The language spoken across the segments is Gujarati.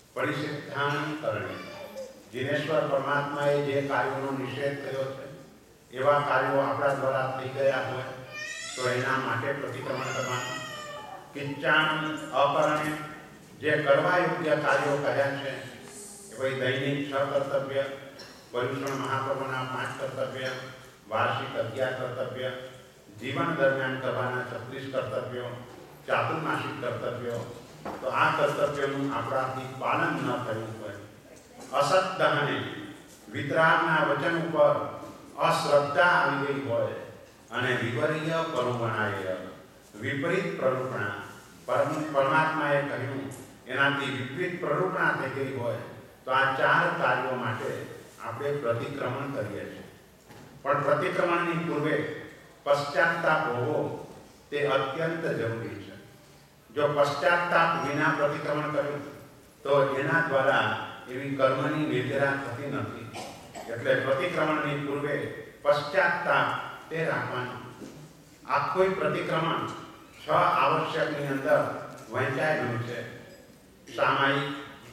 પરિસિદ્ધાન કરણે જીનેશ્વર પરમાત્માએ જે કાર્યોનો નિષેધ કર્યો છે એવા કાર્યો આપણા દ્વારા થઈ ગયા હોય તો એના માટે પ્રતિક્રમણ કરવાનું. કિંચાન અકરણે જે કરવા યોગ્ય કાર્યો કર્યા છે એ ભાઈ દૈનિક 6 કર્તવ્ય, પર્યુષણ મહાપર્વના 5 કર્તવ્ય, વાર્ષિક 11 કર્તવ્ય, જીવન દરમિયાન કરવાના 36 કર્તવ્યો, ચાતુર્માસિક કર્તવ્યો, તો આ કર્તવ્યનું આપણાથી પાલન ન થયું હોય, અસત્દહને વિતરાગના વચન ઉપર અશ્રદ્ધા આવી ગઈ હોય અને વિપરીય પરુપણાય વિપરીત પ્રરૂપણા પરમાત્માએ કહ્યું એનાથી વિપરીત પ્રરૂપણા થઈ ગઈ હોય તો આ 4 કાર્યો માટે આપણે પ્રતિક્રમણ કરીએ છીએ. પણ પ્રતિક્રમણની પૂર્વે પશ્ચાતાપ હોવો તે અત્યંત જરૂરી છે. જો પશ્ચાતાપ વિના પ્રતિક્રમણ કર્યું તો એના દ્વારા એવી કર્મની નિર્જરા થતી નથી. એટલે પ્રતિક્રમણની પૂર્વે પશ્ચાતાપ તે રાખવાનું. આખું પ્રતિક્રમણ 6 આવશ્યકની અંદર વહેંચાયેલું છે. સામાયિક,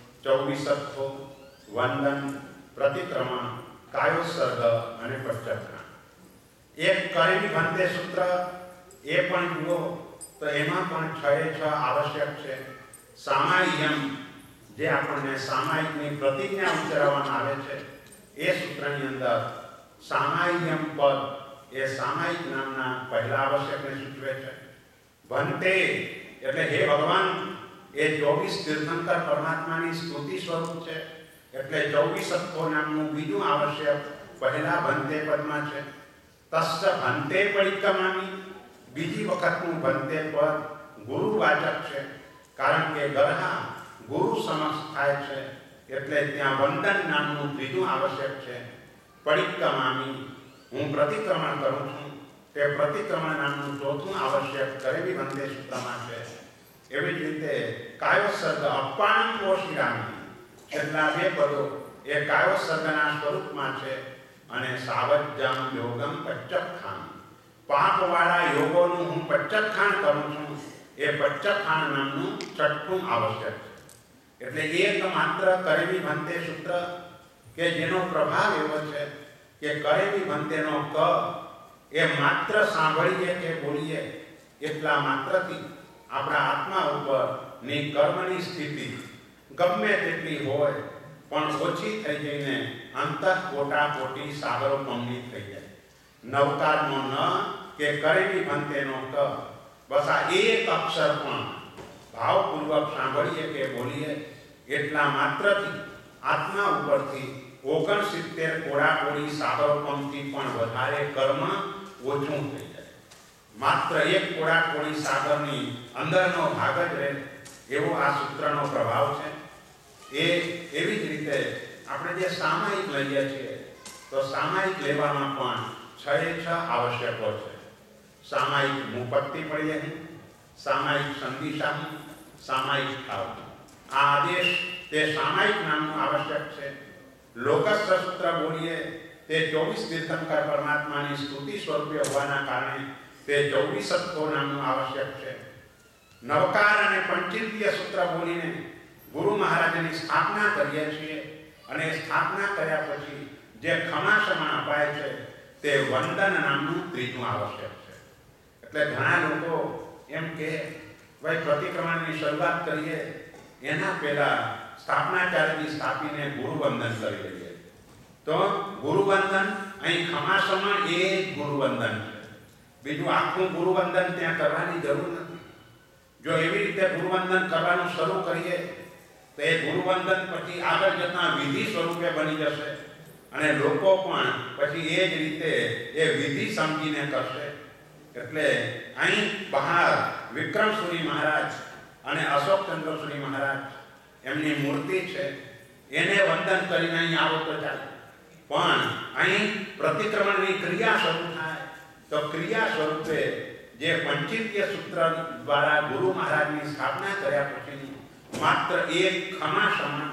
24 સત્વો, વંદન, પ્રતિક્રમણ, કાયોત્સર્ગ અને પશ્ચાત્તાપ. એક કરેલી ભંતે સૂત્ર એ પણ જુઓ તો એમાં પણ 6 આવશ્યક છે. સામાયિકમ જે આપણને સામાયિકની પ્રતિજ્ઞા ઉચ્ચારવામાં આવે છે એ સૂત્રની અંદર સામાયિકમ પદ એ સામાયિક નામના પહેલા આવશ્યકને સૂચવે છે. ભંતે એટલે હે ભગવાન એ 24 તીર્થંકર પરમાત્માની સ્તુતિ સ્વરૂપ છે. એટલે 24 સત્વો નામનું બીજું આવશ્યક પહેલા ભંતે પદમાં છે. તસ્સ ભંતે પરિક્રમામી બીજી વખતનું ભંતે પદ ગુરુવાચક છે. કારણ કે ગરહા ગુરુ સમક્ષ થાય છે એટલે ત્યાં વંદન નામનું ત્રીજું આવશ્યક છે. પરિક્રમામી હું પ્રતિક્રમણ કરું છું તે પ્રતિક્રમણ નામનું ચોથું આવશ્યક કરેલી ભંતે સૂત્રમાં છે. એવી જ રીતે કાયોત્સર્ગ અપાન પોષિરામી છેલ્લા 2 પદો એ કાયોત્સર્ગના સ્વરૂપમાં છે. અને સાવજ્જમ યોગમ પચ્ચખાન પાપવાળા યોગોનું હું પચ્ચખાન કરું છું એ પચ્ચખાન નામનું 6થું આવશ્યક છે. એટલે એક માત્ર કરેલી ભંતે સૂત્ર કે જેનો પ્રભાવ એવો છે કે કરેલી ભંતેનો ક એ માત્ર સાંભળીએ કે બોલીએ એટલા માત્રથી આપણા આત્મા ઉપરની કર્મની સ્થિતિ ગમે તેટલી હોય પણ ઓછી થઈ જઈને અંતઃકોટાકોટી સાગરોપમની થઈ જાય. નવકારનો ન કે કરેલી ભંતેનો ક બસ આ એક અક્ષર પણ ભાવપૂર્વક સાંભળીએ કે બોલીએ એટલા માત્રથી આત્મા ઉપરથી 69 કોડાકોડી સાગરોપમથી પણ વધારે કર્મ ઓછું થઈ જાય. માત્ર એક કોડાકોડી સાગરની અંદરનો ભાગ જ રહે એવો આ સૂત્રનો પ્રભાવ છે. એવી જ રીતે આપણે જે સામાયિક લઈએ છીએ તો સામાયિક લેવામાં પણ 6 આવશ્યકો છે. સામાયિક મુપત્તિ પડીએ, સામાયિક સંદિશા, સામાયિક ઠાવ. આ આદેશ તે સામાયિક નામનું આવશ્યક છે. લોકસ્થ સૂત્ર બોલીએ તે 24 તીર્થંકર પરમાત્માની સ્તુતિ સ્વરૂપે હોવાના કારણે તે 24 સત્વો નામનું આવશ્યક છે. નવકાર અને પંચિંદ્રિય સૂત્ર બોલીને ગુરુ મહારાજની સ્થાપના કરીએ છીએ અને સ્થાપના કર્યા પછી જે ખમાસમાં અપાય છે તે વંદન નામનું ત્રીજું આવશ્યક છે. એટલે ઘણા લોકો એમ કે ભાઈ પ્રતિક્રમણની શરૂઆત કરીએ એના પહેલા સ્થાપનાચાર્યની સ્થાપીને ગુરુવંદન કરી લઈએ. તો ગુરુવંદન અહીં ખમાસમાં એ ગુરુવંદન છે. બીજું આખું ગુરુવંદન ત્યાં કરવાની જરૂર નથી. જો એવી રીતે ગુરુવંદન કરવાનું શરૂ કરીએ તો એ ગુરુવંદન પછી આગળ જતાં વિધિ સ્વરૂપે બની જશે અને લોકો પણ પછી એ જ રીતે એ વિધિ સમજીને કરશે. એટલે અહીં બહાર વિક્રમસુરી મહારાજ અને અશોકચંદ્ર સુરી મહારાજ એમની મૂર્તિ છે એને વંદન કરીને અહીં આવો તો ચાલે. પણ અહીં પ્રતિક્રમણની ક્રિયા શરૂ થાય તો ક્રિયા સ્વરૂપે જે પંચિંદ્રિય સૂત્ર દ્વારા ગુરુ મહારાજની સ્થાપના કર્યા પછી માત્ર એક ખમાસમાં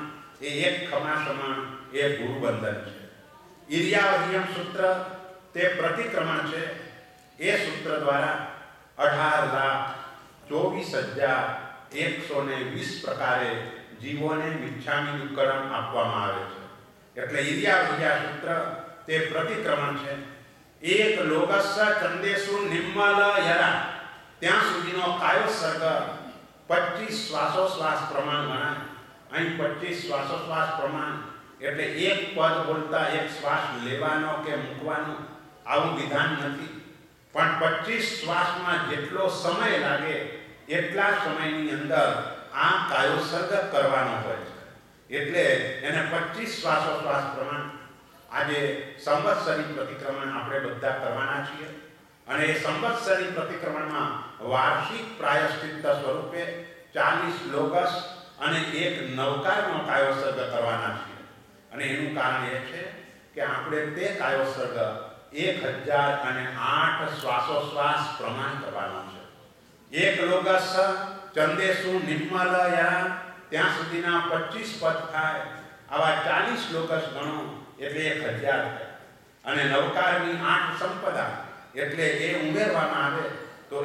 એ ગુરુવંદન છે. ઈર્યાવહિયમ સૂત્ર તે પ્રતિક્રમણ છે. એ સૂત્ર દ્વારા 18,24,120 પ્રકારે જીવોને મિચ્છામી દુક્કડમ આપવામાં આવે છે. એટલે ઈર્યા સૂત્ર તે પ્રતિક્રમણ છે. એક લોગસ્સ ચંદેશુ નિમ્મલ યરા, ત્યાં સુધીનો કાયો સર્ગ 25 શ્વાસોશ્વાસ પ્રમાણ ગણાય. અહીં 25 શ્વાસોશ્વાસ પ્રમાણ એટલે એક પદ બોલતા એક શ્વાસ લેવાનો કે મૂકવાનો આવું વિધાન નથી, પણ 25 શ્વાસમાં જેટલો સમય લાગે એટલા સમયની અંદર આ કાયોસર્ગ કરવાનો હોય છે. એટલે એને 25 શ્વાસોશ્વાસ પ્રમાણ આજે સંવત્સરી પ્રતિક્રમણ આપણે બધા કરવાના છીએ. અને એ સંવત્સરી પ્રતિક્રમણમાં વાર્ષિક પ્રાયશ્ચિત્ત સ્વરૂપે 40 લોગસ અને એક નવકારનો કાયોસર્ગ કરવાના છીએ. અને એનું કારણ એ છે કે આપણે તે કાયોસર્ગ 1008 શ્વાસોશ્વાસ પ્રમાણ કરવાનો છે. એક લોગસ ચંદેશુ નિમ્મલ યરા, ત્યાં સુધીના 25 પદ થાય. આવા 40 લોગસ ગણો એટલે 1000 થાય. અને નવકારની 8 સંપદા એટલે એ ઉમેરવામાં આવે તો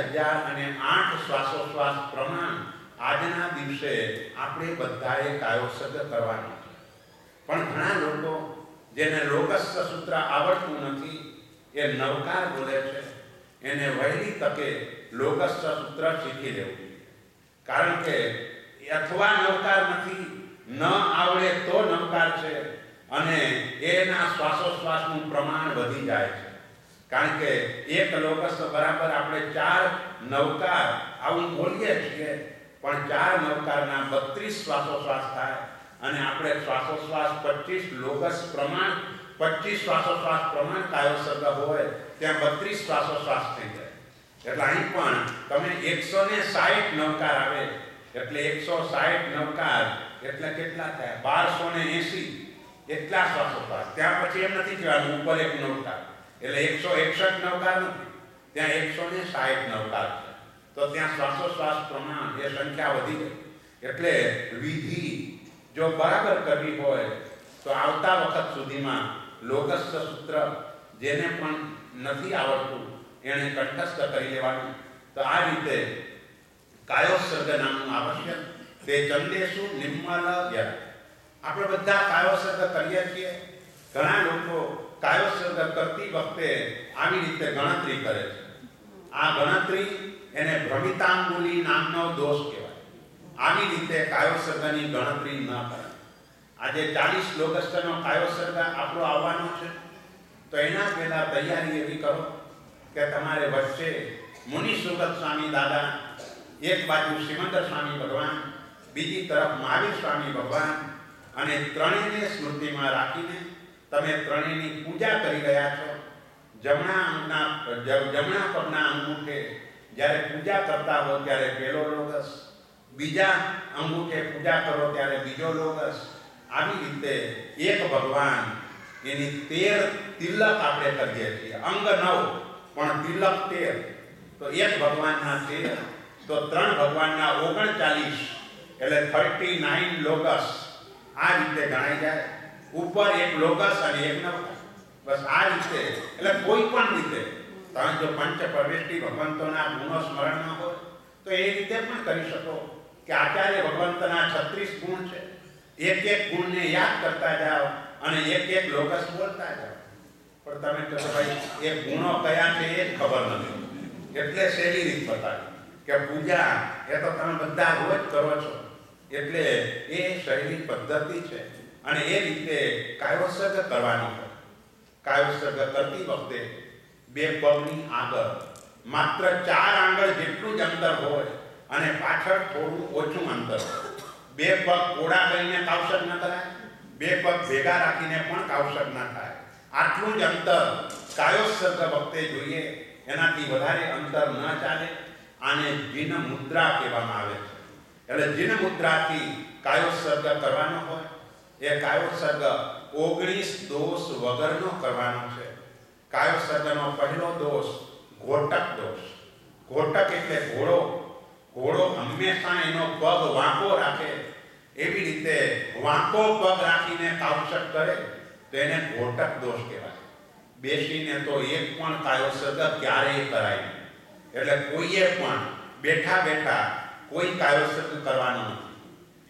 1008 શ્વાસોશ્વાસ પ્રમાણ આજના દિવસે આપણે બધાએ કાયોસર્ગ કરવાનો છે. પણ ઘણા લોકો જેને લોગસ સૂત્ર આવડતું નથી એ નવકાર બોલે છે, એને વહેલી તકે લોગસ સૂત્ર શીખી લેવું. કારણ કે અથવા નવકાર નથી, ન આવડે તો નવકાર છે અને એના શ્વાસોશ્વાસનું પ્રમાણ વધી જાય છે. કારણ કે એક લોગસ બરાબર આપણે 4 નવકાર આવું બોલીએ છીએ, પણ 4 નવકારના 32 શ્વાસોશ્વાસ થાય. અને આપણે શ્વાસોશ્વાસ 25 લોગસ પ્રમાણ 25 શ્વાસોશ્વાસ પ્રમાણ કાયોસર્ગ હોય ત્યાં 32 શ્વાસોશ્વાસ થઈ જાય. એટલે અહીં પણ તમે 160 નવકાર આવે એટલે 160 નવકાર એટલે કેટલા થાય? 1280 એટલા શ્વાસોશ્વાસ. ત્યાં પછી એમ નથી કહેવાનું ઉપર એક નવકાર એટલે 161 નવકાર નથી, ત્યાં 160 નવકાર છે. તો ત્યાં શ્વાસોશ્વાસ પ્રમાણ એ સંખ્યા વધી ગઈ. એટલે વિધિ જો બરાબર કરવી હોય તો આવતા વખત સુધીમાં લોગસ સૂત્ર જેને પણ નથી આવડતું એને કંઠસ્થ કરી લેવાનું. તો આ રીતે કાયોસર્ગ નામનું આવશ્યક તે ચંદેશુ નિમ્મલ યરા. આપણે બધા કાયોસર્ગ કરીએ છીએ. ઘણા લોકો કાયોસર્ગ કરતી વખતે આવી રીતે ગણતરી કરે છે. આ ગણતરી એને ભ્રમિતાંગુલી નામનો દોષ કહેવાય. આવી રીતે કાયોસર્ગની ગણતરી ન કરે. આજે 40 લોગસ્ટનો કાયોસર્ગ આપણો આવવાનો છે, તો એના પહેલા તૈયારી એવી કરો કે તમારે વચ્ચે મુનિ સુગત સ્વામી દાદા, એક બાજુ સિમંદર સ્વામી ભગવાન, બીજી તરફ મહાવીર સ્વામી ભગવાન, અને ત્રણેયને સ્મૃતિમાં રાખીને તમે ત્રણેયની પૂજા કરી રહ્યા છો. જમણા પગના અંગૂઠે જ્યારે પૂજા કરતા હો ત્યારે પહેલો લોગસ, બીજા અંગૂઠે પૂજા કરો ત્યારે બીજો લોગસ. આવી રીતે એક ભગવાન એની 13 તિલક આપણે કરીએ છીએ. અંગ 9 પણ તિલક 13. તો એક ભગવાનના 13 તો 3 ભગવાનના 39 એટલે 39 લોગસ આ રીતે ગણાઈ જાય. ઉપર એક લોગસ અને એક નવકાર. બસ આ રીતે એટલે કોઈ પણ રીતે તમે જો પંચ પરમેષ્ઠી ભગવંતોના ગુણો સ્મરણમાં હોય તો એ રીતે પણ કરી શકો કે આચાર્ય ભગવંતના 36 ગુણ છે. એક એક ગુણને યાદ કરતા જાઓ અને એક એક લોગસ બોલતા જાઓ. પણ તમે કહો ભાઈ એ ગુણો કયા છે એ ખબર નથી, એટલે સહેલી રીત બતાવી કે પૂજા એ તો તમે બધા રોજ કરો છો એટલે એ સહેલી પદ્ધતિ છે. અને એ રીતે કાયોસર્ગ કરવાનો હોય. કાયોસર્ગ કરતી વખતે 2 પગની આગળ માત્ર 4 આંગળ જેટલું જ અંતર હોય અને પાછળ થોડું ઓછું અંતર હોય. 2 પગ કોડા કરીને કાવસર્ગ ન કરાય, 2 પગ ભેગા રાખીને પણ કાવસર્ગ ન થાય. આટલું જ અંતર કાયોસર્ગ વખતે જોઈએ, એનાથી વધારે અંતર ન ચાલે. આને જીન મુદ્રા કહેવામાં આવે છે. એટલે જીન મુદ્રાથી કાયોસર્ગ કરવાનો હોય. એ કાયોસર્ગ 19 દોષ વગરનો કરવાનો છે. કાયોસર્ગનો પહેલો દોષ ઘોટક દોષ. ઘોટક એટલે ઘોડો. ઘોડો હંમેશા એનો પગ વાંકો રાખે. એવી રીતે વાંકો પગ રાખીને કાવસર્ગ કરે તો એને ઘોટક દોષ કહેવાય. બેસીને તો એક પણ કાયોસર્ગ ક્યારેય કરાય નહીં. એટલે કોઈએ પણ બેઠા બેઠા કોઈ કાયોસર્ગ કરવાનો નથી.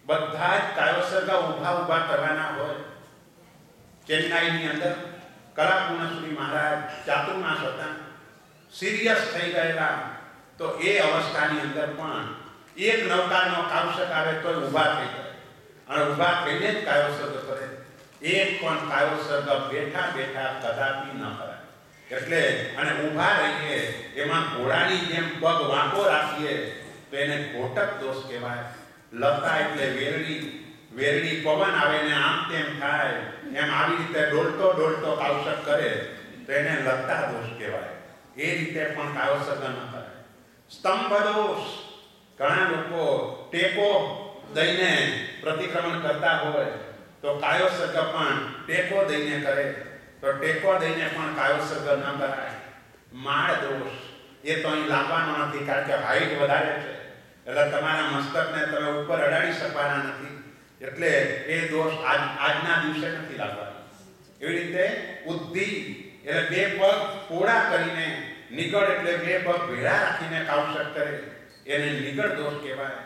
બધા જ કાયોસર્ગ ઊભા કરવાના હોય. ચેન્નાઈની અંદર કલાપૂર્ણશ્રી મહારાજ ચાતુર્માસ હતા, સિરિયસ થઈ ગયેલા, તો એ અવસ્થાની અંદર પણ એક નવકારનો કાયોસર્ગ આવે તો ઊભા થઈ જાય અને ઊભા થઈને જ કાયોસર્ગ કરે. એક પણ કાયોસર્ગ બેઠા બેઠા કદાપી ન કરાય. એટલે અને ઊભા રહીએ એમાં ઘોડાની જેમ પગ વાંકો રાખીએ તો એને ઘોટક દોષ કહેવાય. લતા એટલે વેરડી પવન આવે ને આમ તેમ થાય એમ આવી રીતે ડોલતો કાયોસર્ગ કરે તો એને લતા દોષ કહેવાય. એ રીતે પણ કાયોસર્ગ ન કરાય. સ્તંભ દોષ, ઘણા લોકો ટેકો દઈને પ્રતિક્રમણ કરતા હોય તો કાયોસર્ગ પણ ટેકો દઈને કરે તો ટેકો દઈને પણ કાયોસર્ગ ન કરાય. માળ દોષ, એ તો અહીં લાવવાનો નથી કારણ કે હાઈટ વધારે છે એટલે તમારા મસ્તકને તમે ઉપર અડાડી શકવાના નથી, એટલે એ દોષ આજના દિવસે નથી લાવવાનો. એવી રીતે ઉદ્ધિ એટલે બે પગ પોળા કરીને, નિગળ એટલે બે પગ ભેળા રાખીને કાયોસર્ગ કરે એને નિગળ દોષ કહેવાય.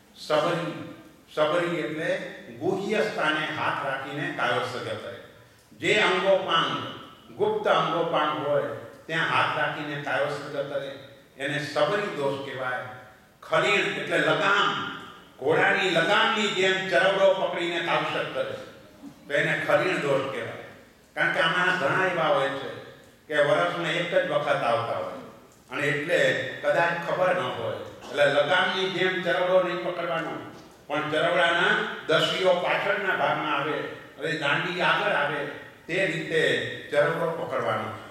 સબરી એટલે ગુહ્ય સ્થાને હાથ રાખીને કાયોસર્ગ કરે. જે અંગોપાંગ ગુપ્ત અંગોપાંગ હોય ત્યાં હાથ રાખીને કાયોસર્ગ કરે એને સબરી દોષ કહેવાય. ખલીણ એટલે લગામ, ઘોડાની લગામની જેમ ચરવડો પકડીને કાયોસર્ગ કરે તો એને ખલીણ દોષ કહેવાય. કારણ કે આમાંના ઘણા એવા હોય છે કે વર્ષમાં એક જ વખત આવતા હોય અને એટલે કદાચ ખબર ન હોય એટલે લગામની જેમ ચરવડો નહીં પકડવાનો, પણ ચરવડાના દસીઓ પાછળના ભાગમાં આવે હવે દાંડી આગળ આવે તે રીતે ચરવડો પકડવાનો છે.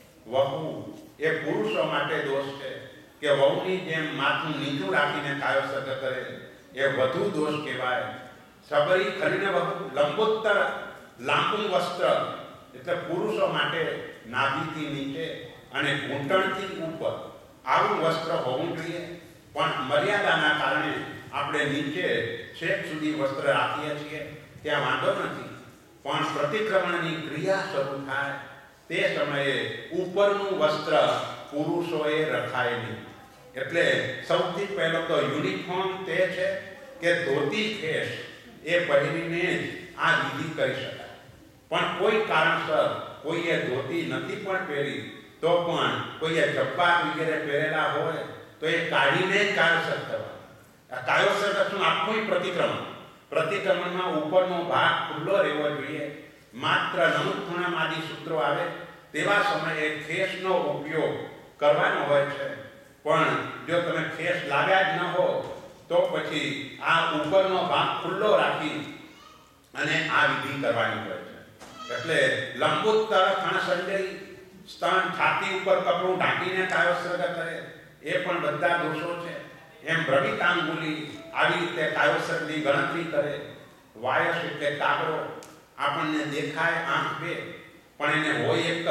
વહુ એ પુરુષો માટે દોષ છે કે વહુની જેમ માથું નીચું રાખીને કાયોસર્ગ કરે એ વધુ દોષ કહેવાય. સબરી ખરીને વહુ લંબોત્તર લાંબુ વસ્ત્ર એટલે પુરુષો માટે નાભીથી નીચે અને ઘૂંટણથી ઉપર આવું વસ્ત્ર હોવું જોઈએ, પણ મર્યાદાના કારણે આપણે નીચે છેક સુધી વસ્ત્ર રાખીએ છીએ ત્યાં વાંધો નથી, પણ પ્રતિક્રમણની ક્રિયા શરૂ થાય તે સમયે ઉપરનું વસ્ત્ર પુરુષોએ રખાય નહીં. એટલે સૌથી પહેલો તો યુનિફોર્મ તે છે કે ધોતી ખેસ એ પહેરીને જ આ વિધિ કરી શકાય. પણ કોઈ કારણસર કોઈએ ધોતી નથી પણ પહેરી તો પણ કોઈએ જબ્બા વગેરે પહેરેલા હોય તો એ કાઢીને જ કાયોસર્ગ કરવાનો. આ કાયોસર્ગ શું આખું પ્રતિક્રમણમાં ઉપરનો ભાગ ખુલ્લો રહેવો જોઈએ. માત્ર નમુખૂણામાદી સૂત્રો આવે તેવા સમયે ખેસનો ઉપયોગ કરવાનો હોય છે, પણ જો તમે ખેસ લાવ્યા જ ન હો તો પછી આ ઉપરનો ભાગ ખુલ્લો રાખી અને આ વિધિ કરવાની હોય છે. એટલે લંબોત્તર ખણસંજય સ્તન છાતી ઉપર કપડું ઢાંકીને કાયોસર્ગ કરે એ પણ બધા દોષો છે. એમ ભ્રમિતાંગુલી આવી રીતે કાયોસર્ગની ગણતરી કરે. વાયસ એટલે કાગરો, આપણને દેખાય આંખ બે પણ એને હોય એક જ.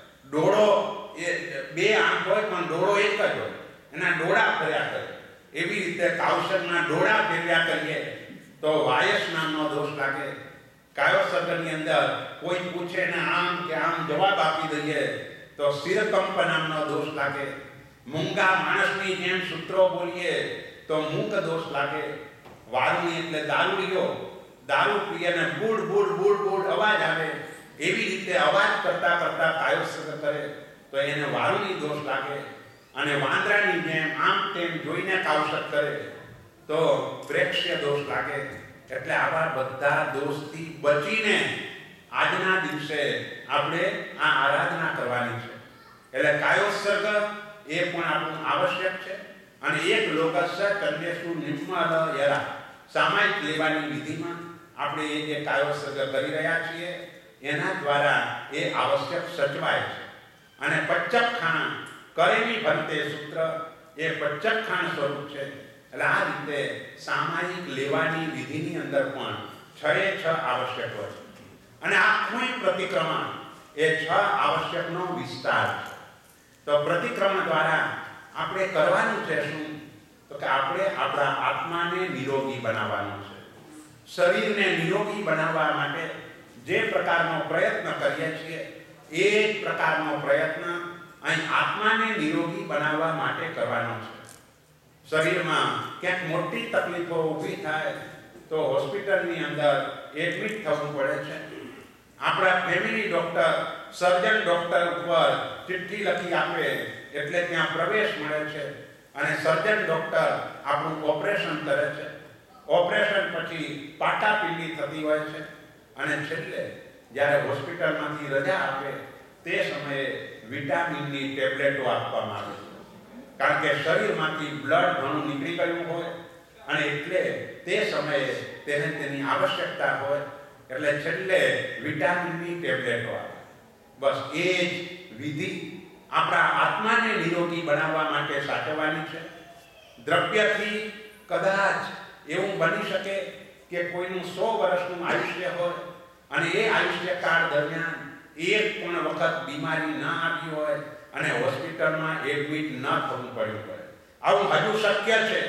ડોળો એ બે આંખ હોય પણ ડોળો એક જ હોય, એના ડોળા ફર્યા કરે. એવી રીતે કાયોસર્ગના ડોળા ફેરવ્યા કરીએ તો વાયસ નામનો દોષ લાગે. કાયોસર્ગની અંદર કોઈ પૂછે ને આમ કે આમ જવાબ આપી દઈએ તો શિરકંપ નામનો દોષ લાગે. મૂંગા માણસની જેમ સૂત્રો બોલીએ તો મૂક દોષ લાગે. વારુણી એટલે દારૂડિયો, દારૂ પીને બુડ બુડ બુડ બુડ અવાજ આવે એવી રીતે અવાજ કરતા કરતા કાયોસર્ગ કરે તો એને વારુણી દોષ લાગે. અને વાંદરાની જેમ આમ તેમ જોઈને કાયોસર્ગ કરે તો પ્રેક્ષ્ય દોષ લાગે. એટલે આવા બધા દોષથી બચીને આજના દિવસે આપણે આ આરાધના કરવાની છે. એટલે કાયોસર્ગ એ પણ આપણું આવશ્યક છે. અને એક લોકસ્ય કન્યેષુ નિમ્મલ યરા સામાયિક લેવાની વિધિમાં આપણે એ જે કાયોસર્ગ કરી રહ્યા છીએ એના દ્વારા એ આવશ્યક સચવાય છે. અને પચ્ચખાણ કરેમી ભંતે સૂત્ર એ પચ્ચખાણ સ્વરૂપ છે. એટલે આ રીતે સામાયિક લેવાની વિધિની અંદર પણ 6 આવશ્યક હોય છે. અને આખું પ્રતિક્રમણ એ 6 આવશ્યકનો વિસ્તાર છે. તો પ્રતિક્રમણ દ્વારા આપણે કરવાનું છે શું? તો કે આપણે આપણા આત્માને નિરોગી બનાવવાનું છે. શરીરને નિરોગી બનાવવા માટે જે પ્રકારનો પ્રયત્ન કરીએ છીએ એ જ પ્રકારનો પ્રયત્ન અહીં આત્માને નિરોગી બનાવવા માટે કરવાનો છે. શરીરમાં ક્યાંક મોટી તકલીફો ઊભી થાય તો હોસ્પિટલની અંદર એડમિટ થવું પડે છે. આપણા ફેમિલી ડોક્ટર, સર્જન ડોક્ટર ઉપર ચિઠ્ઠી લખી આપે એટલે ત્યાં પ્રવેશ મળે છે અને સર્જન ડોક્ટર આપણું ઓપરેશન કરે છે. ઓપરેશન પછી પાટાપિંડી થતી હોય છે અને છેલ્લે જ્યારે હોસ્પિટલમાંથી રજા આપે તે સમયે વિટામિનની ટેબ્લેટો આપવામાં આવે છે. કારણ કે શરીરમાંથી બ્લડ ઘણું નીકળી ગયું હોય અને એટલે તે સમયે તેને તેની આવશ્યકતા હોય એટલે છેલ્લે વિટામિનની ટેબ્લેટો આવે. બસ એ જ વિધિ આપણા આત્માને નિરોગી બનાવવા માટે સાચવવાની છે. દ્રવ્યથી કદાચ એવું બની શકે કે કોઈનું 100 વર્ષનું આયુષ્ય હોય અને એ આયુષ્યકાળ દરમિયાન એક પણ વખત બીમારી ન આવી હોય અને હોસ્પિટલમાં એડમિટ ન થવું પડ્યું હોય. આવું હજુ શક્ય છે,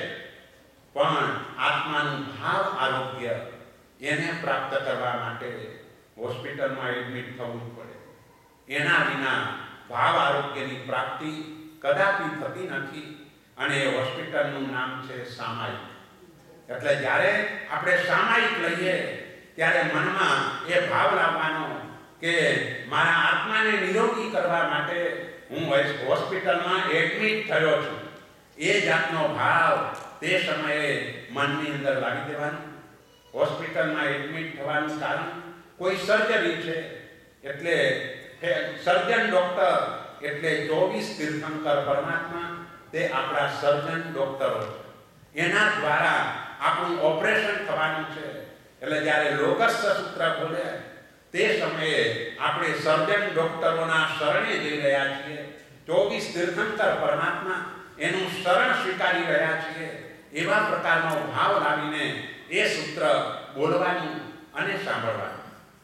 પણ આત્માનું ભાવ આરોગ્ય એને પ્રાપ્ત કરવા માટે હોસ્પિટલમાં એડમિટ થવું પડે. એના વિના ભાવ આરોગ્યની પ્રાપ્તિ કદાપી થતી નથી અને એ હોસ્પિટલનું નામ છે સામાયિક. એટલે જ્યારે આપણે સામાયિક લઈએ ત્યારે મનમાં એ ભાવ લાવવાનો કે મારા આત્માને નિરોગી કરવા માટે હું હોસ્પિટલમાં એડમિટ થયો છું. એ જાતનો ભાવ તે સમયે મનની અંદર લાવી દેવાનો. હોસ્પિટલમાં એડમિટ થવાનું કારણ કોઈ સર્જરી છે એટલે સર્જન ડોક્ટર એટલે 24 તીર્થંકર પરમાત્મા તે આપણા સર્જન ડોક્ટરો છે. એના દ્વારા આપણું ઓપરેશન થવાનું છે. એટલે જ્યારે લોકસ્થ સૂત્ર બોલે તે સમયે આપણે સર્જન ડોક્ટરોના શરણે જઈ રહ્યા છીએ. 24 તીર્થંકર પરમાત્મા એનું શરણ સ્વીકારી રહ્યા છીએ. એવા પ્રકારનો ભાવ લાવીને એ સૂત્ર બોલવાનું અને સાંભળવાનું.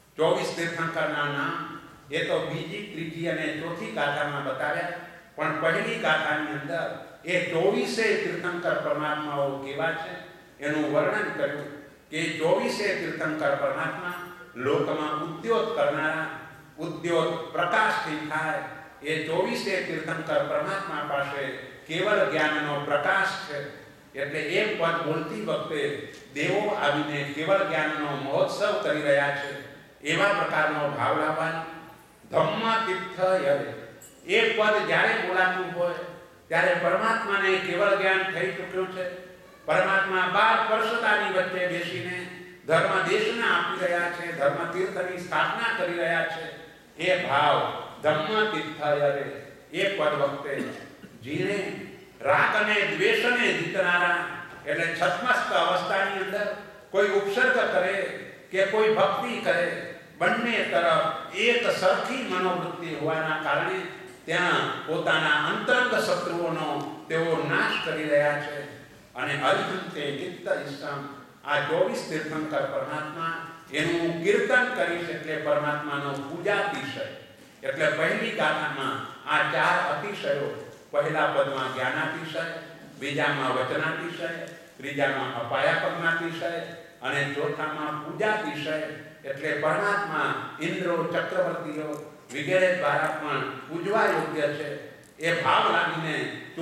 24 તીર્થંકરના નામ એ તો બીજી, ત્રીજી અને ચોથી ગાથામાં બતાવ્યા, પણ પહેલી ગાથાની અંદર એ 24 તીર્થંકર પરમાત્માઓ કેવા છે એનું વર્ણન કર્યું કે 24 તીર્થંકર પરમાત્મા લોકમાં ઉદ્યોત કરનારા, ઉદ્યોત પ્રકાશથી થાય. એ 24 તીર્થંકર પરમાત્મા પાસે કેવળ જ્ઞાનનો પ્રકાશ છે. એટલે એ પદ બોલતી વખતે દેવો આવીને કેવળ જ્ઞાનનો મહોત્સવ કરી રહ્યા છે એવા પ્રકારનો ભાવ લાવવાનો. ધમ્મ તીર્થ યરે એ પદ જ્યારે બોલાતું હોય ત્યારે પરમાત્માને કેવળ જ્ઞાન થઈ ચૂક્યું છે. પરમાત્મા 12 વર્ષતાની વચ્ચે બેસીને ધર્મ દેશના આપી રહ્યા છે, ધર્મ તીર્થની સ્થાપના કરી રહ્યા છે. એ ભાવ ધમ્મ તીર્થ યરે એ પદ વખતે જીને રાગ અને દ્વેષને જીતનારા એટલે છત્મસ્ત અવસ્થાની અંદર કોઈ ઉપસર્ગ કરે કે કોઈ ભક્તિ કરે, બંને તરફ એક સરખી મનોવૃત્તિ હોવાના કારણે ત્યાં પોતાના અંતરંગ શત્રુઓનો તેઓ નાશ કરી રહ્યા છે. અને અર્જુનતે ચિત્ત ઈષ્ટમ આ 24 તીર્થંકર પરમાત્મા એનું કીર્તન કરીશ એટલે પરમાત્માનો પૂજાતિશય. એટલે પહેલી ગાથામાં આ 4 અતિશયો, પહેલા પદમાં જ્ઞાનાતિશય, બીજામાં વચનાતિશય, ત્રીજામાં અપાયાપજ્ઞાતિશય અને ચોથામાં પૂજાતિશય. એટલે પરમાત્મા ઇન્દ્રો, ચક્રવર્તીઓ વગેરે દ્વારા પણ પૂજવા યોગ્ય છે. એ ભાવ લાવીને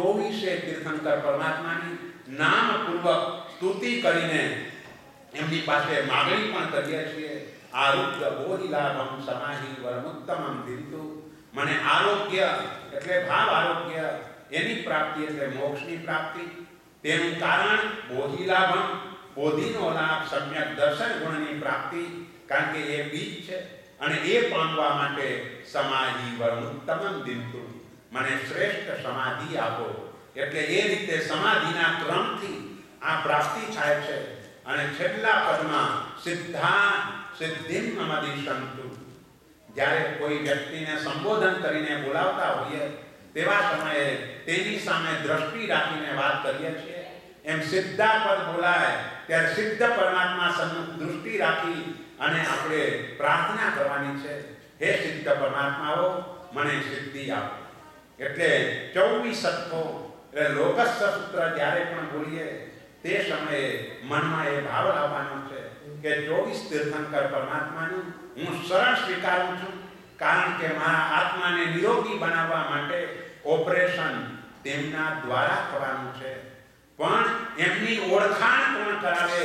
24 તીર્થંકર પરમાત્માની નામપૂર્વક સ્તુતિ કરીને એમની પાસે માગણી પણ કરીએ છીએ. આરોગ્ય બોધિલાભમ સમાહિ વરમુત્તમમ દિંતુ. મને આરોગ્ય એટલે ભાવ આરોગ્ય એની પ્રાપ્તિ એટલે મોક્ષની પ્રાપ્તિ. તેનું કારણ બોધિલાભમ, બોધિનો લાભ, સમ્યક દર્શન ગુણની પ્રાપ્તિ. કારણ કે એ બીજ છે અને એ પામવા માટે સમાધિ વરમુત્તમમ દિંતુ. મને શ્રેષ્ઠ સમાધિ આપો. એટલે એ રીતે સમાધિના ક્રમથી આ પ્રાપ્તિ થાય છે. અને છેલ્લા પદમાં સિદ્ધા સિદ્ધિમ અમદિશંતુ. જ્યારે કોઈ વ્યક્તિને સંબોધન કરીને બોલાવતા હોઈએ તેવા સમયે તેની સામે દ્રષ્ટિ રાખીને વાત કરીએ છીએ. એમ સિદ્ધા પદ બોલાય ત્યારે સિદ્ધ પરમાત્મા સન્મુખ દૃષ્ટિ રાખી અને આપણે પ્રાર્થના કરવાની છે. હે સિદ્ધ પરમાત્માઓ મને સિદ્ધિ આપો. એટલે 24 સત્તો એટલે લોકસ્થ સૂત્ર જ્યારે પણ બોલીએ તે સમયે મનમાં એ ભાવ લાવવાનો છે કે 24 તીર્થંકર પરમાત્માનું હું શરણ સ્વીકારું છું. કારણ કે મારા આત્માને નિરોગી બનાવવા માટે ઓપરેશન તેમના દ્વારા થવાનું છે. પણ એમની ઓળખાણ કોણ કરાવે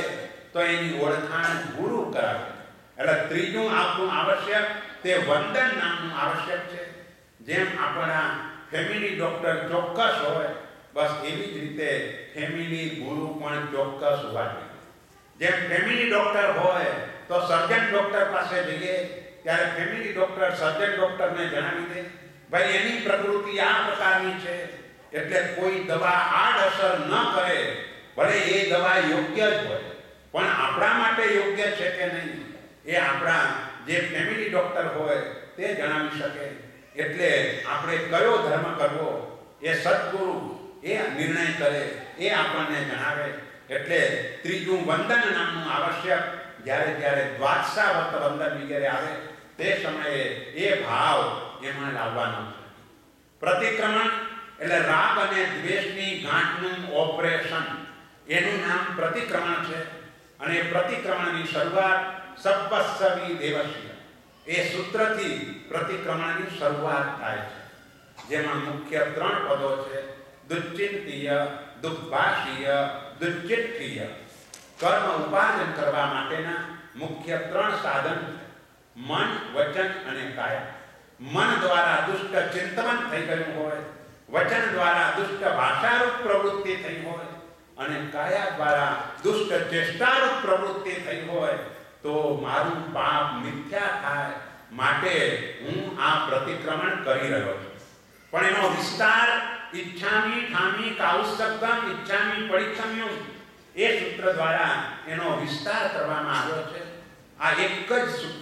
તો એની ઓળખાણ ગુરુ કરાવે. એટલે ત્રીજું આપણું આવશ્યક તે વંદન નામનું આવશ્યક છે. જેમ આપણા ફેમિલી ડોક્ટર ચોક્કસ હોય, બસ એવી જ રીતે ફેમિલી ગુરુ પણ ચોક્કસ હોવા જોઈએ. જેમ ફેમિલી ડોક્ટર હોય તો સર્જન ડોક્ટર પાસે જઈએ ત્યારે ફેમિલી ડોક્ટર સર્જન ડોક્ટરને જણાવી દે, ભાઈ એની પ્રકૃતિ આ પ્રકારની છે, એટલે કોઈ દવા આડઅસર ન કરે. ભલે એ દવા યોગ્ય જ હોય, પણ આપણા માટે યોગ્ય છે કે નહીં એ આપણા જે ફેમિલી ડોક્ટર હોય તે જણાવી શકે. એટલે આપણે કયો ધર્મ કરવો એ સદગુરુ એ નિર્ણય કરે, એ આપણને જણાવે. એટલે ત્રીજું વંદન નામનું આવશ્યક. જ્યારે દ્વાદશાવર્ત વંદન વગેરે આવે તે સમયે એ ભાવ એમાં લાવવાનો છે. પ્રતિક્રમણ એટલે રાગ અને દ્વેષની ગાંઠનું ઓપરેશન, એનું નામ પ્રતિક્રમણ છે. અને પ્રતિક્રમણની શરૂઆત સપ્તસ્વી દેવસ્ય એ સૂત્રથી પ્રતિક્રમણની શરૂઆત થાય છે. જેમાં મુખ્ય 3 પદો છે: દુશ્ચિંતીય, દુર્ભાષીય, દુશ્ચિત્તીય. કર્મ ઉપાર્જન કરવા માટેના મુખ્ય 3 સાધન છે: મન, વચન અને કાયા. મન દ્વારા દુષ્ટ ચિંતન થઈ ગયું હોય, વચન દ્વારા દુષ્ટ ભાષારૂપ પ્રવૃત્તિ થઈ હોય અને કાયા દ્વારા દુષ્ટ ચેષ્ટારૂપ પ્રવૃત્તિ થઈ હોય તો મારું પાપ મિથ્યા થાય, માટે હું આ પ્રતિક્રમણ કરી રહ્યો છું. પણ એનો વિસ્તાર ઈચ્છામી ઠામી કાઉસ્તબ્દમ ઈચ્છામી પરિક્ષમ્યમ એ સૂત્ર દ્વારા એનો વિસ્તાર કરવામાં આવ્યો છે. આ એક જ સૂત્ર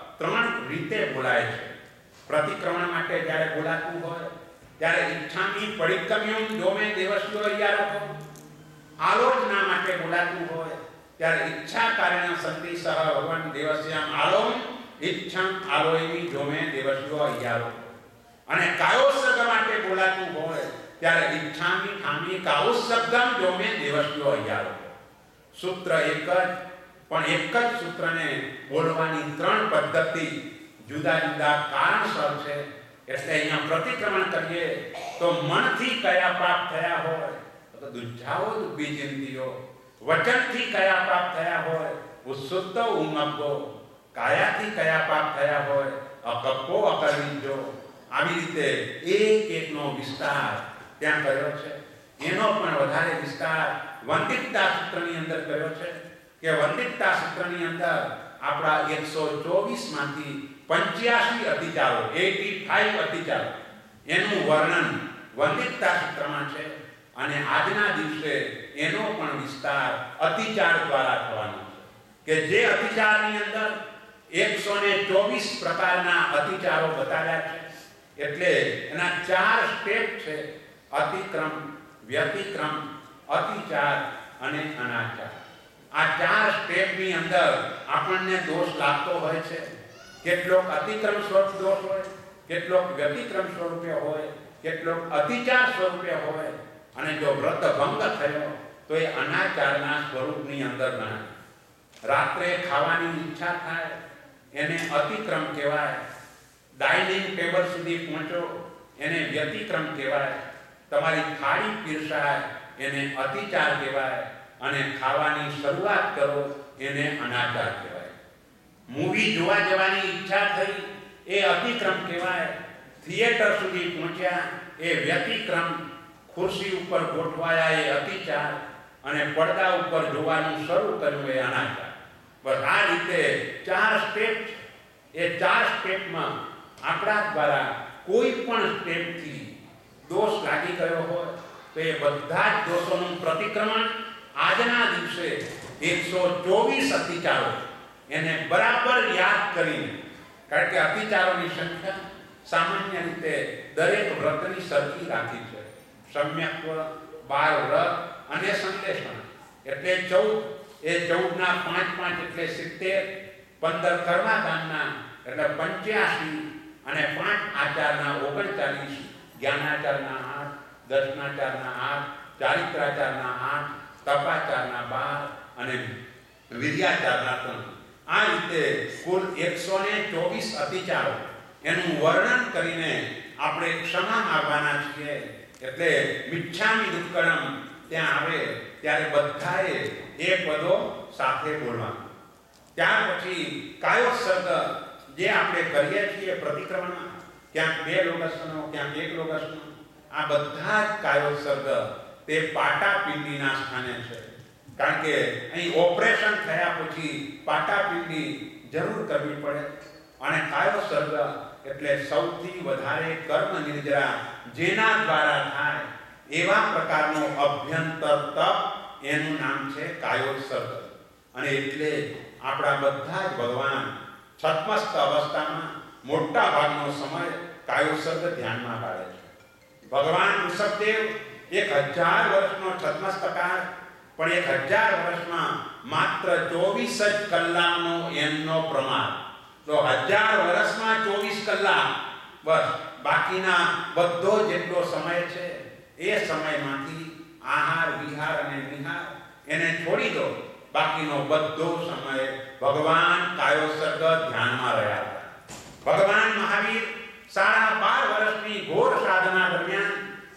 3 રીતે બોલાય છે. પ્રતિક્રમણ માટે જ્યારે બોલાતું હોય ત્યારે ઈચ્છામી પરિક્રમ્યમ જો મેં દેવસ્યો યારકો. આલોચના માટે બોલાતું હોય ત્યારે ઈચ્છા કારણે સંતિ સહ ભગવાન દેવસ્યામ આલોમ ઈચ્છામ આલોયમી જો મેં દેવસ્યો યારકો. અને કાયોસર્ગ માટે બોલાતું હોય ત્યારે ઈચ્છામી ઠામી કાઉસ્તબ્દમ જો મેં દેવસ્યો યારકો. સૂત્ર એક જ, પણ એક જ સૂત્રને બોલવાની 3 પદ્ધતિ જુદા જુદા કારણસર છે. એટલે અહીંયા પ્રતિક્રમણ કરીએ તો મનથી કયા પાપ થયા હોય તો દુર્જાઓ દુર્બીજિંદીઓ, વચનથી કયા પાપ થયા હોય ઉત્સુદ્ધ ઉમગ્ગો, કાયાથી કયા પાપ થયા હોય અકપ્પો અકર્વિંજો. આવી રીતે એકનો વિસ્તાર ત્યાં કર્યો છે. એનો પણ વધારે વિસ્તાર વંદિતતા સૂત્રની અંદર કર્યો છે કે વંદિતતા સૂત્રની અંદર આપણા 124 માંથી 85 અતિચારો 85 અતિચારો એનું વર્ણન વંદિતતા સૂત્રમાં છે. અને આજના દિવસે એનો પણ વિસ્તાર અતિચાર દ્વારા થવાનો છે કે જે અતિચારની અંદર 124 પ્રકારના અતિચારો બતાવ્યા છે. એટલે એના 4 સ્ટેપ છે: અતિક્રમ, વ્યતિક્રમ, અતિચાર અને અનાચાર. આ 4 સ્ટેપની અંદર આપણને દોષ લાગતો હોય છે. કેટલોક અતિક્રમ સ્વરૂપ દોષ હોય, કેટલોક વ્યતિક્રમ સ્વરૂપે હોય, કેટલોક અતિચાર સ્વરૂપે હોય. અને જો વ્રત ભંગ થયો તો એ અનાચારના સ્વરૂપની અંદર ગણાય. રાત્રે ખાવાની ઈચ્છા થાય એને અતિક્રમ કહેવાય. ડાઇનિંગ ટેબલ સુધી પહોંચો એને વ્યતિક્રમ કહેવાય. તમારી થાળી પીરસાય એને અતિચાર કહેવાય. અને ખાવાની શરૂઆત કરો એને અનાચાર કહેવાય. મૂવી જોવા જવાની ઈચ્છા થઈ એ અતિક્રમ કહેવાય. થિયેટર સુધી પહોંચ્યા એ વ્યતિક્રમ. ખુરશી ઉપર ગોઠવાયા એ અતિચાર. અને પડદા ઉપર જોવાનું શરૂ કર્યું એ અનાચાર. બસ આ રીતે 4 સ્ટેપ છે. એ 4 સ્ટેપમાં આપણા દ્વારા કોઈ પણ સ્ટેપથી દોષ લાગી ગયો હોય તો એ બધા જ દોષોનું પ્રતિક્રમણ આજના દિવસે 124 અતિચારો એને બરાબર યાદ કરીને, કારણ કે અતિચારોની સંખ્યા સામાન્ય રીતે દરેક વ્રતની સરખી રાખી છે. સમ્યક્વ, 12 વ્રત અને સંદેશણ એટલે 14. એ 14 ના 5 એટલે 70, 15 કર્માદાનના એટલે 85 અને 5 આચારના 39, જ્ઞાનાચારના 8, દર્શનાચારના 8, ચારિત્રાચારના 8, તપાચારના 12 અને વિદ્યાચારના 3. આ રીતે કુલ 124 અતિચારો એનું વર્ણન કરીને આપણે ક્ષમા માંગવાના છીએ. એટલે મિચ્છામિ દુક્કડમ ત્યાં આવે ત્યારે બધાએ એ પદો સાથે બોલવાના. ત્યાર પછી કાયોત્સર્ગ જે આપણે કરીએ છીએ પ્રતિક્રમણમાં, ક્યાંક 2 લોગસનો, ક્યાંક 1 લોગસનો, આ બધા જ કાયોત્સર્ગ તે પાટાપિંડીના સ્થાને છે. કારણ કે અહીં ઓપરેશન થયા પછી પાટાપિંડી જરૂર કરવી પડે અને કાયોત્સર્ગ એટલે સૌથી વધારે કર્મ નિર્જરા જેના દ્વારા થાય એવા પ્રકારનો અભ્યંતર તપ, એનું નામ છે કાયોત્સર્ગ. અને એટલે આપણા બધા જ ભગવાન છદ્મસ્ત અવસ્થામાં મોટા ભાગનો સમય કાયોત્સર્ગ ધ્યાનમાં કાઢે છે. ભગવાન ઋષભદેવ 1000 વર્ષનો છદ્મસ્ત કાળ, પણ 1000 વર્ષમાં માત્ર 24 જ કલાકનો એમનો પ્રમાણ. તો 1000 વર્ષમાં 24 કલાક, બસ બાકીના બધો જેટલો સમય છે એ સમયમાંથી આહાર, વિહાર અને નિહાર એને છોડી દો. બાકીનો બધો સમય ભગવાન કાયોત્સર્ગ ધ્યાનમાં રહ્યા હતા. ભગવાન મહાવીર 12.5 વર્ષની ઘોર સાધના દરમિયાન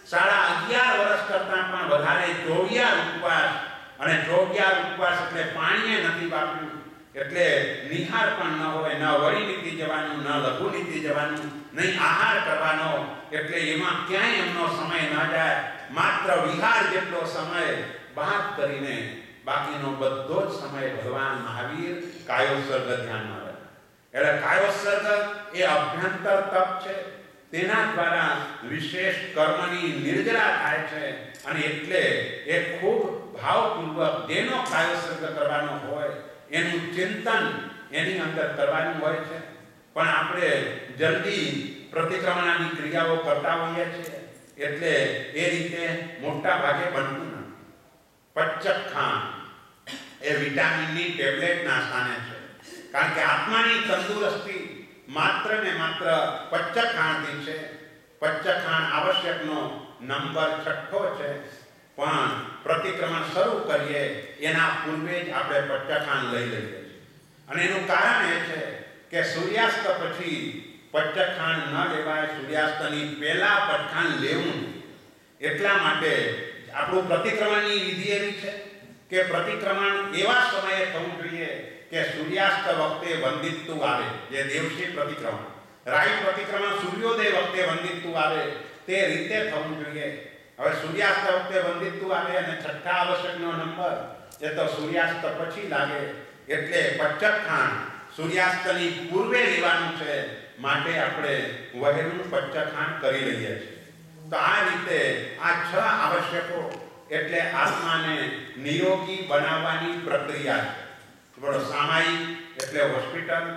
11.5 વર્ષ કરતાં પણ વધારે 24 ઉપવાસ, અને 24 ઉપવાસ એટલે પાણીએ નથી વાપર્યું, એટલે નિહાર પણ ન હોય, ન વળી નીતિ જવાનું, ન લઘુ નીતિ જવાનું, નહીં આહાર કરવાનો, એટલે એમાં ક્યાંય એમનો સમય ન જાય. માત્ર વિહાર જેટલો સમય બાદ કરીને બાકીનો બધો જ સમય ભગવાન મહાવીર કાયોત્સર્ગ ધ્યાનમાં રહે. એટલે કાયોત્સર્ગ એ અભ્યંતર તપ છે. તેના દ્વારા વિશેષ કર્મની નિર્જરા થાય છે. અને એટલે એ ખૂબ ભાવપૂર્વક જેનો કાયોત્સર્ગ કરવાનો હોય એનું ચિંતન એની અંદર કરવાનું હોય છે. પણ આપણે જલ્દી પ્રતિક્રમણાની ક્રિયાઓ કરતા હોઈએ છીએ, એટલે એ રીતે મોટા ભાગે બનતું નથી. પચ્ચખાણ એ વિટામિનની ટેબ્લેટના સ્થાને છે. કારણ કે આત્માની તંદુરસ્તી માત્ર ને માત્ર પચ્ચખાણથી છે. પચ્ચખાણ આવશ્યકનો નંબર 6 છે. પણ પ્રતિક્રમણ શરૂ કરીએ એના પૂર્વે જ આપણે પચ્ચખાણ લઈ લઈએ છીએ. અને એનું કારણ એ છે કે સૂર્યાસ્ત પછી પચ્ચખાણ ન લેવાય, સૂર્યાસ્તની પહેલા પચ્ચખાણ લેવું. એટલા માટે આપણું પ્રતિક્રમણની વિધિ એવી છે કે પ્રતિક્રમણ એવા સમયે થવું જોઈએ કે સૂર્યાસ્ત વખતે વંદિતતું આવે, જે દેવશી પ્રતિક્રમણ. રાઈ પ્રતિક્રમણ સૂર્યોદય વખતે વંદિતતું આવે તે રીતે થવું જોઈએ. હવે સૂર્યાસ્ત વખતે વંદિતતું આવે અને 6 આવશ્યકનો નંબર એ તો સૂર્યાસ્ત પછી લાગે. એટલે પચ્ચખાણ સૂર્યાસ્તની પૂર્વે લેવાનું છે. માટે આપણે વહેલું પચ્ચખાણ કરી લઈએ છીએ. તો આ રીતે આ 6 આવશ્યકો એટલે આત્માને નિરોગી બનાવવાની પ્રક્રિયા છે. થોડો સામાયિક એટલે હોસ્પિટલ,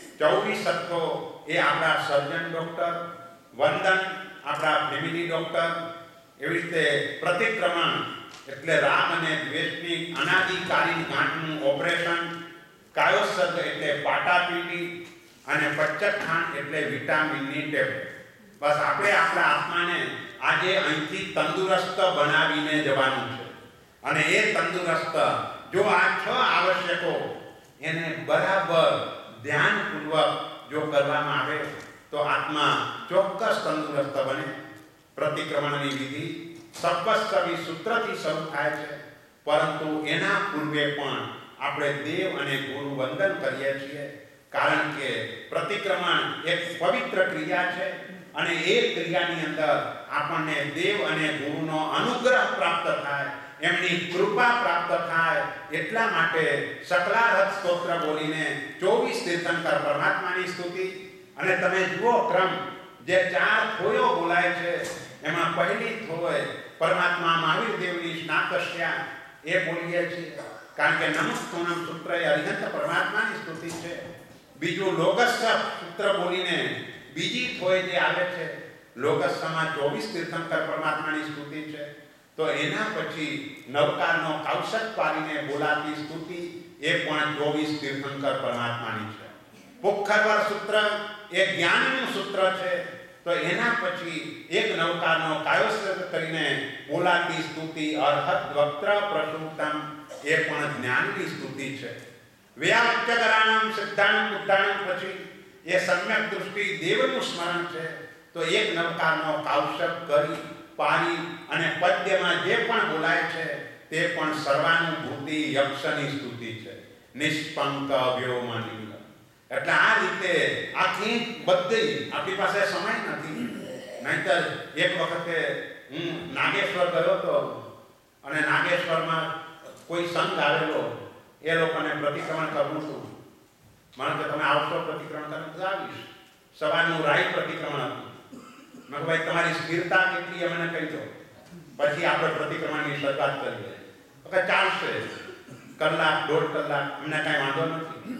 24 સત્તો એ આપણા સર્જન ડોક્ટર, વંદન આપણા ફેમિલી ડોક્ટર, એવી રીતે પ્રતિક્રમણ એટલે રાગ અને દ્વેષની અનાદિકાલીન ગાંઠનું ઓપરેશન, કાયોત્સર્ગ એટલે પાટાપિંડી, અને પચ્ચખાણ એટલે વિટામિનની ટેબ્લેટ. બસ આપણે આપણા આત્માને આજે અહીંથી તંદુરસ્ત બનાવીને જવાનું છે. અને એ તંદુરસ્ત જો આ 6 આવશ્યકો એને બરાબર ધ્યાનપૂર્વક જો કરવામાં આવે તો આત્મા ચોક્કસ તંદુરસ્ત બને. પ્રતિક્રમણની વિધિ સપ્તસ્તવી સૂત્રથી શરૂ થાય છે, પરંતુ એના પૂર્વે પણ આપણે દેવ અને ગુરુ વંદન કરીએ છીએ. કારણ કે પ્રતિક્રમણ એક પવિત્ર ક્રિયા છે અને એ ક્રિયાની અંદર આપણને દેવ અને ગુરુનો અનુગ્રહ પ્રાપ્ત થાય, એમની કૃપા પ્રાપ્ત થાય. એટલા માટે સકલારથ સ્તોત્ર બોલીને 24 તીર્થંકર પરમાત્માની સ્તુતિ. અને તમે જુઓ ક્રમ, જે 4 થોયો બોલાય છે એમાં પહેલી થોય પરમાત્મા મહાવીર દેવની સ્નાતસ્યા એ બોલીએ છીએ. કારણ કે નમસ્તોનમ સૂત્ર એ અરિહંત પરમાત્માની સ્તુતિ છે. બીજું લોગસ્સ સૂત્ર બોલીને બીજી થોય જે આવે છે, લોગસ્સમાં 24 તીર્થંકર પરમાત્માની સ્તુતિ છે. તો એના પછી નવકારનો કૌશક પાડીને બોલાતી સ્તુતિ એ પણ 24 તીર્થંકર પરમાત્માની છે. પુખ્ખરવર સૂત્ર એ જ્ઞાનનું સૂત્ર છે. તો એના પછી એક નવકારનો કાયોત્સર્ગ કરીને બોલાતી સ્તુતિ અર્હત વક્ત્ર પ્રસૂતમ એ પણ જ્ઞાનની સ્તુતિ છે. વ્યાવચ્ચકરાણમ સિદ્ધાણમ ઉદ્ધાણમ પછી એ સમ્યક દૃષ્ટિ દેવનું સ્મરણ છે. તો એક નવકારનો કૌશક કરી પારી અને પદ્યમાં જે પણ બોલાય છે તે પણ સર્વાનુભૂતિ યક્ષની સ્તુતિ છે. નિષ્પંક અવ્યોમની. એટલે આ રીતે આખી બધી આપણી પાસે સમય નથી. નહીતર એક વખતે હું નાગેશ્વર ગયો હતો અને નાગેશ્વરમાં કોઈ સંઘ આવેલો, એ લોકોને પ્રતિક્રમણ કરવું હતું. મને કે તમે આવશો પ્રતિક્રમણ કરીને? આવીશ. સવારનું રાઈ પ્રતિક્રમણ હતું. મેં ભાઈ તમારી સ્થિરતા કેટલી અમને કહી દો, પછી આપણે પ્રતિક્રમણની શરૂઆત કરીએ. કે ચાલશે, કલાક 1.5 કલાક, અમને કાંઈ વાંધો નથી.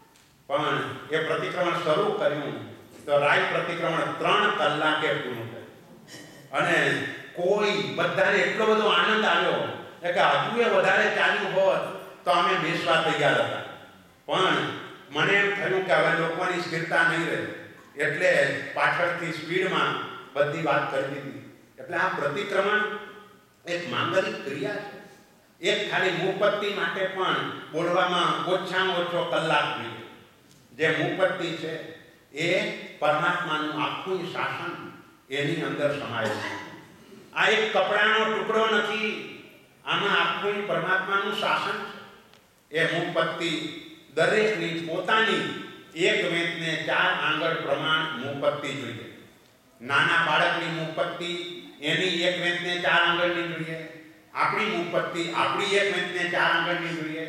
પણ એ પ્રતિક્રમણ શરૂ કર્યું તો રાઈ પ્રતિક્રમણ 3 કલાકે પૂરું થયું. અને કોઈ બધાને એટલો બધો આનંદ આવ્યો કે હજુ એ વધારે ચાલ્યું હોત તો અમે બેસવા તૈયાર હતા. પણ મને એમ થયું કે હવે લોકોની સ્થિરતા નહીં રહે, એટલે પાછળથી સ્પીડમાં બધી વાત કરી દીધી. એટલે આ પ્રતિક્રમણ એક માંગલિક ક્રિયા છે. એક ખાલી મુપત્તિ માટે પણ બોલવામાં ઓછામાં ઓછો કલાક જોઈએ. જે મુપત્તિ છે એ પરમાત્માનું આખું શાસન એની અંદર સમાયેલું છે. આ એક કપડાનો ટુકડો નથી, આમાં આખું પરમાત્માનું શાસન છે. એ મુપત્તિ દરેકની પોતાની એક વેતને 4 આંગળ પ્રમાણ મુપત્તિ જોઈએ. નાના બાળકની મુપત્તિ એની એક વેતને 4 આંગળની જોઈએ. આપણી મુપત્તિ આપણી એક વેતને 4 આંગળની જોઈએ.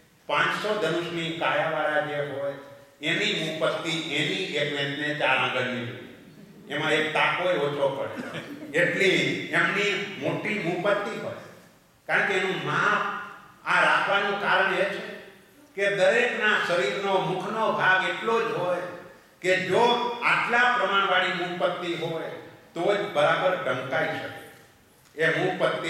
500 ધનુષની કાયાવાળા જે હોય એની મુપત્તિ એની એક વેતને 4 આંગળની જોઈએ. એમાં એક તાકોય ઓછો પડે, એટલી એમની મોટી મુપત્તિ હોય. કારણ કે એનું માપ આ રાખવાનું કારણ એ છે કે દરેકના શરીરનો મુખનો ભાગ એટલો જ હોય કે જો આટલા પ્રમાણવાળી મુપત્તિ હોય તો જ બરાબર ઢંકાઈ શકે. એ મુપત્તિ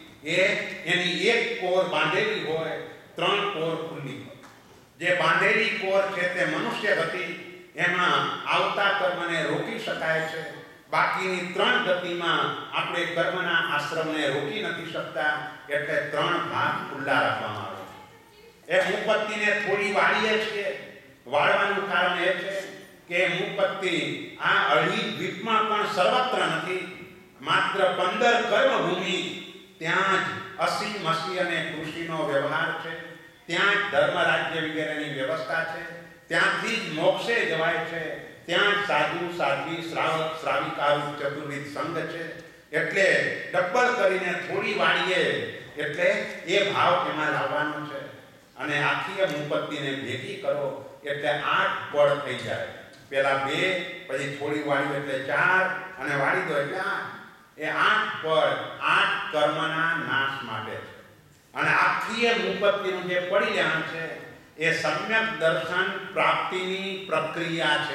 એની એક કોર બાંધેલી હોય, 3 કોર ખુલ્લી હોય. જે બાંધેલી કોર છે તે મનુષ્ય ગતિ, એમાં આવતા કર્મને રોકી શકાય છે. બાકીની 3 ગતિમાં આપણે કર્મના આશ્રમને રોકી નથી શકતા, એટલે 3 ભાગ ખુલ્લા રાખવામાં આવે છે. એ મુપત્તિને થોડી વાળીએ છીએ. વાળવાનું કારણ એ છે કે મુપત્તિ આ અઢી દ્વીપમાં પણ સર્વત્ર નથી. માત્ર 15 કર્મભૂમિ ત્યાં જ અસી મસી અને કૃષિનો વ્યવહાર છે. ત્યાં જ ધર્મ રાજ્ય વગેરેની વ્યવસ્થા છે. ત્યાંથી જ મોક્ષે જવાય છે. ત્યાં જ સાધુ સાધ્વી શ્રાવક શ્રાવિકારૂ ચતુર્વિધ સંઘ છે. એટલે ડબલ કરીને થોડી વાળીએ એટલે એ ભાવ એમાં લાવવાનો છે. અને આખી મુપત્તિને ભેગી કરો એટલે 8 પળ થઈ જાય. પેલા 2, પછી થોડી વાળી એટલે 4, અને વાળી દો એટલે 8. એ 8 પળ 8 કર્મના નાશ માટે છે. અને આખી મુપત્તિનું જે પરિણામ છે એ સમ્યક દર્શન પ્રાપ્તિની પ્રક્રિયા છે.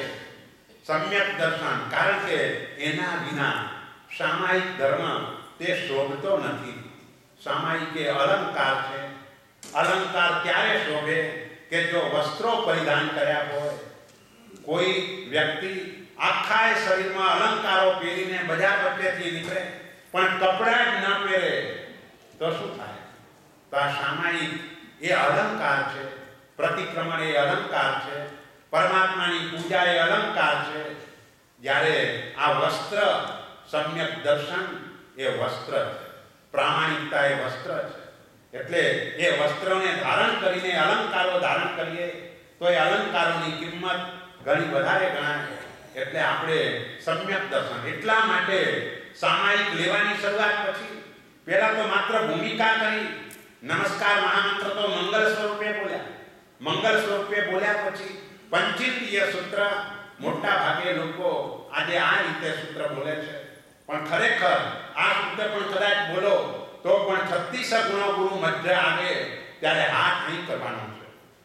સમ્યક દર્શન, કારણ કે એના વિના સામાયિક ધર્મ તે શોભતો નથી. સામાયિક એ અલંકાર છે. અલંકાર ક્યારે શોભે કે જો વસ્ત્રો પરિધાન કર્યા હોય. કોઈ વ્યક્તિ આખા શરીરમાં અલંકારો પહેરીને બજાર વચ્ચેથી નીકળે પણ કપડાં જ ન પહેરે તો શું થાય? તો આ સામાયિક એ અલંકાર છે. પ્રતિક્રમણ એ અલંકાર છે. પરમાત્માની પૂજા એ અલંકાર છે. જ્યારે આ વસ્ત્ર સમ્યક દર્શન એ વસ્ત્ર છે. પ્રામાણિકતા એ વસ્ત્ર છે. એટલે એ વસ્ત્રોને ધારણ કરીને અલંકારો ધારણ કરીએ તો એ અલંકારોની કિંમત ઘણી વધારે ગણાય. એટલે આપણે સમ્યક દર્શન એટલા માટે સામાયિક લેવાની શરૂઆત પછી પહેલા તો માત્ર ભૂમિકા કરી. નમસ્કાર મહામંત્ર તો મંગલ સ્વરૂપે બોલ્યા. મંગલ સ્વરૂપે બોલ્યા પછી પંચેન્દ્રિય સૂત્ર મોટા ભાગે લોકો આજે આ રીતે સૂત્ર બોલે છે. પણ ખરેખર આ સૂત્ર પણ કદાચ બોલો તો પણ 36 ગુણો ગુરુ મધ્ય આવે ત્યારે હાથ નહીં કરવાનો છે.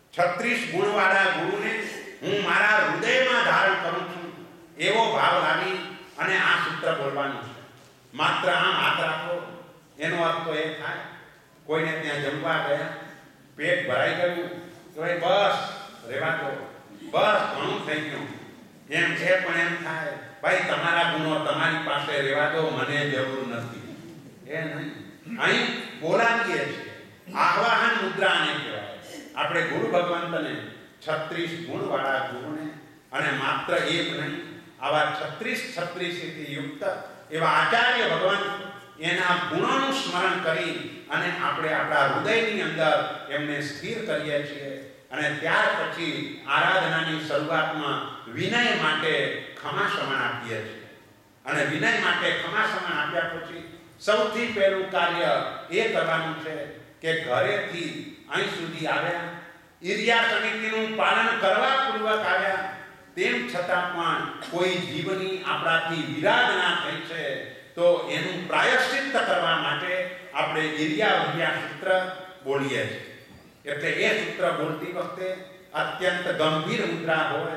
36 ગુણવાળા ગુરુને હું મારા હૃદયમાં ધારણ કરું છું એવો ભાવ લાવી અને આ સૂત્ર બોલવાનું છે. માત્ર આમ હાથ રાખો એનો અર્થ તો એ થાય કોઈને ત્યાં જમવા ગયા, પેટ ભરાઈ ગયું તો એ બસ રહેવા દો, બસ ઘણું થઈ ગયું એમ છે. પણ એમ થાય ભાઈ તમારા ગુણો તમારી પાસે રહેવા દો, મને જરૂર નથી. એ નહીં, અહીં બોલાવીએ છીએ. આહ્વાન મુદ્રા આને કહેવાય. આપણે ગુરુ ભગવંતને 36 ગુણવાળા ગુરુને અને માત્ર એક નહીં આવા 36 થી યુક્ત એવા આચાર્ય ભગવાન એના ગુણોનું સ્મરણ કરી અને આપણે આપણા હૃદયની અંદર એમને સ્થિર કરીએ છીએ. અને ત્યાર પછી આરાધનાની શરૂઆતમાં વિનય માટે ખમાસમણ આપીએ છીએ. અને વિનય માટે ખમાસમણ આપ્યા પછી સૌથી પહેલું કાર્ય એ કરવાનું છે કે ઘરેથી અહીં સુધી આવ્યા, ઇરિયા સમિતિનું પાલન કરવા પૂર્વક આવ્યા, તેમ છતાં પણ કોઈ જીવની આપણાથી વિરાધના થઈ છે તો એનું પ્રાયશ્ચિત્ત કરવા માટે આપણે ઇરિયા સૂત્ર બોલીએ છીએ. એટલે એ સૂત્ર બોલતી વખતે અત્યંત ગંભીર મુદ્રા હોય.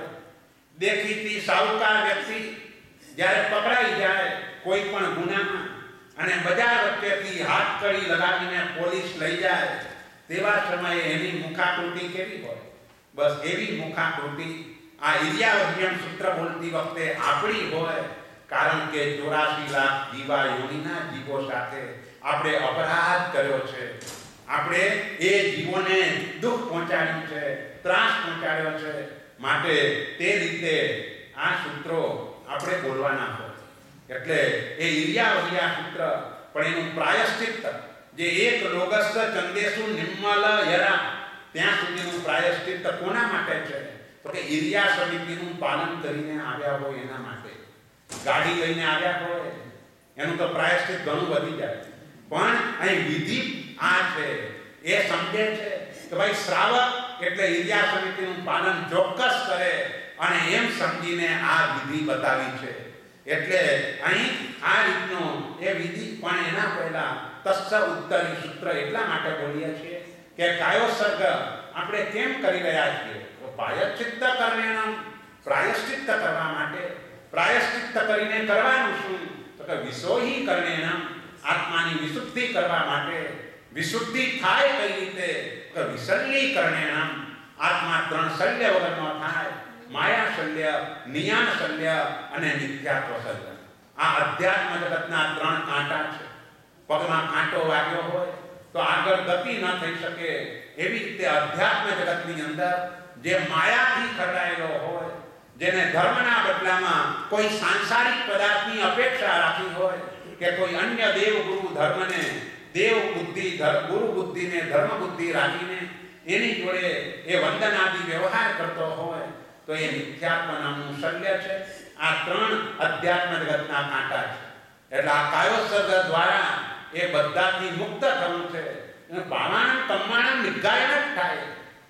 દેખીતી સાહુકાર વ્યક્તિ જ્યારે પકડાઈ જાય કોઈ પણ ગુનામાં અને બજાર વચ્ચેથી હાથ કડી લગાવીને પોલીસ લઈ જાય તેવા સમયે એની મુખાકૃતિ કેવી હોય? બસ એવી મુખાકૃતિ આ ઇરિયા સૂત્ર બોલતી વખતે આપણી હોય. કારણ કે 84 લાખ જીવા યોનિના જીવો સાથે આપણે અપરાધ કર્યો છે. આપણે એ જીવોને દુઃખ પહોંચાડ્યું છે, ત્રાસ પહોંચાડ્યો છે. માટે તે રીતે આ સૂત્રો આપણે બોલવાના હોય. એટલે એ ઇરિયા સૂત્ર પણ એનું પ્રાયશ્ચિત્ત જે એક લોગસ્થ ચંદેસુ નિમ્મલ યરા ત્યાં સુધીનું પ્રાયશ્ચિત્ત કોના માટે છે? તો કે ઇરિયા સમિતિનું પાલન કરીને આવ્યા હોય એના માટે. ગાડી લઈને આવ્યા હોય એનું તો પ્રાયશ્ચિત્ત ઘણું વધી જાય. પણ અહીં વિધિ આ છે એ સમજે છે કે ભાઈ શ્રાવક એટલે ઇરિયા સમિતિનું પાલન ચોક્કસ કરે અને એમ સમજીને આ વિધિ બતાવી છે. એટલે અહીં આ રીતનો એ વિધિ પણ એના પહેલા તસ્સ ઉત્તરી સૂત્ર એટલા માટે બોલીએ છીએ કે કાયોસર્ગ આપણે કેમ કરી રહ્યા છીએ? તો પ્રાયશ્ચિત્ત કરણેન, પ્રાયશ્ચિત્ત કરવા માટે. પ્રાયશ્ચિત્ત કરીને કરવાનું શું? તો કે વિશોહી કરણેન, આત્માની વિશુદ્ધિ કરવા માટે. વિશુદ્ધિ થાય કઈ રીતે? તો વિશલ્ય કરણેન, આત્મા 3 શલ્ય વગરનો થાય. માયા શલ્ય, નિયાન શલ્ય અને મિથ્યાત્વ શલ્ય. આ અધ્યાત્મ જગતના 3 કાંટા છે. પગમાં કાંટો વાગ્યો હોય તો આગળ ગતિ ન થઈ શકે. એવી રીતે અધ્યાત્મ જગતની અંદર જે માયાથી ખરડાયેલો હોય, જેને ધર્મના બદલામાં કોઈ સાંસારિક પદાર્થની અપેક્ષા રાખી હોય કે કોઈ અન્ય દેવ ગુરુ ધર્મને દેવ બુદ્ધિ ગુરુ બુદ્ધિને ધર્મ બુદ્ધિ રાખીને એની જોડે એ વંદનાદિ વ્યવહાર કરતો હોય તો એ મિથ્યાત્વ નામનું શલ્ય છે. આ 3 અધ્યાત્મ જગતના કાંટા છે. એટલે આ કાયોસર્ગ દ્વારા એ બધાથી મુક્ત થવું છે. પાવાણમ કમ્માણમ નિગાયન જ થાય.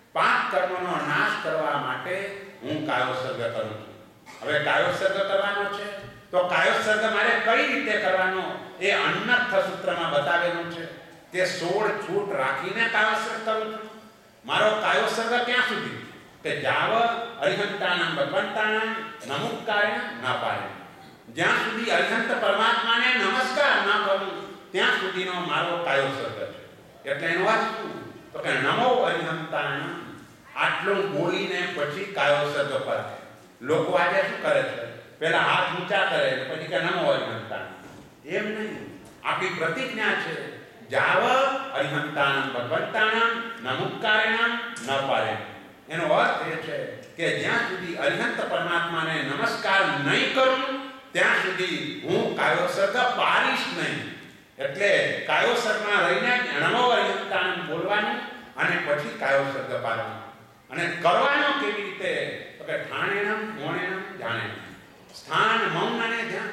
5 કર્મનો નાશ કરવા માટે હું કાયોસર્ગ કરું છું. હવે કાયોસર્ગ કરવાનો છે તો કાયોસર્ગ મારે કઈ રીતે કરવાનો એ અન્નથ સૂત્રમાં બતાવેલું છે કે 16 છૂટ રાખીને કાયોસર્ગ કરું છું. મારો કાયોસર્ગ ક્યાં સુધી? કે જાવ અરિહંતાનમ ભગવંતાનમ નમુક્કારેણ ન પારે. જ્યાં સુધી અરિહંત પરમાત્માને નમસ્કાર ન કરું ત્યાં સુધીનો મારો કાયોસર્ગ છે. એટલે એનો અર્થ શું? તો કે નમો અરિહંતાનમ આટલું બોલીને પછી કાયોસર્ગ પર. લોકો આજે શું કરે છે? પહેલા હાથ ઊંચા કરે પછી કે નમો અરિહંતાનમ. એમ નહીં. આપણી પ્રતિજ્ઞા છે જાવ અરિહંતાનમ ભગવંતાનમ નમુક્કારેણ ન પારે. એનો અર્થ એ છે કે જ્યાં સુધી અરિહંત પરમાત્માને નમસ્કાર નહીં કરું ત્યાં સુધી હું કાયોસર્ગ પારીશ નહીં. એટલે કાયોસર્ગમાં રહીને નમો અરિહંતાનમ બોલવાનું અને પછી કાયોસર્ગ પાડવાનું. અને કરવાનો કેવી રીતે? તો કે ઠાણેનમ મોણેનમ જાણેનમ. સ્થાન, મૌન અને ધ્યાન.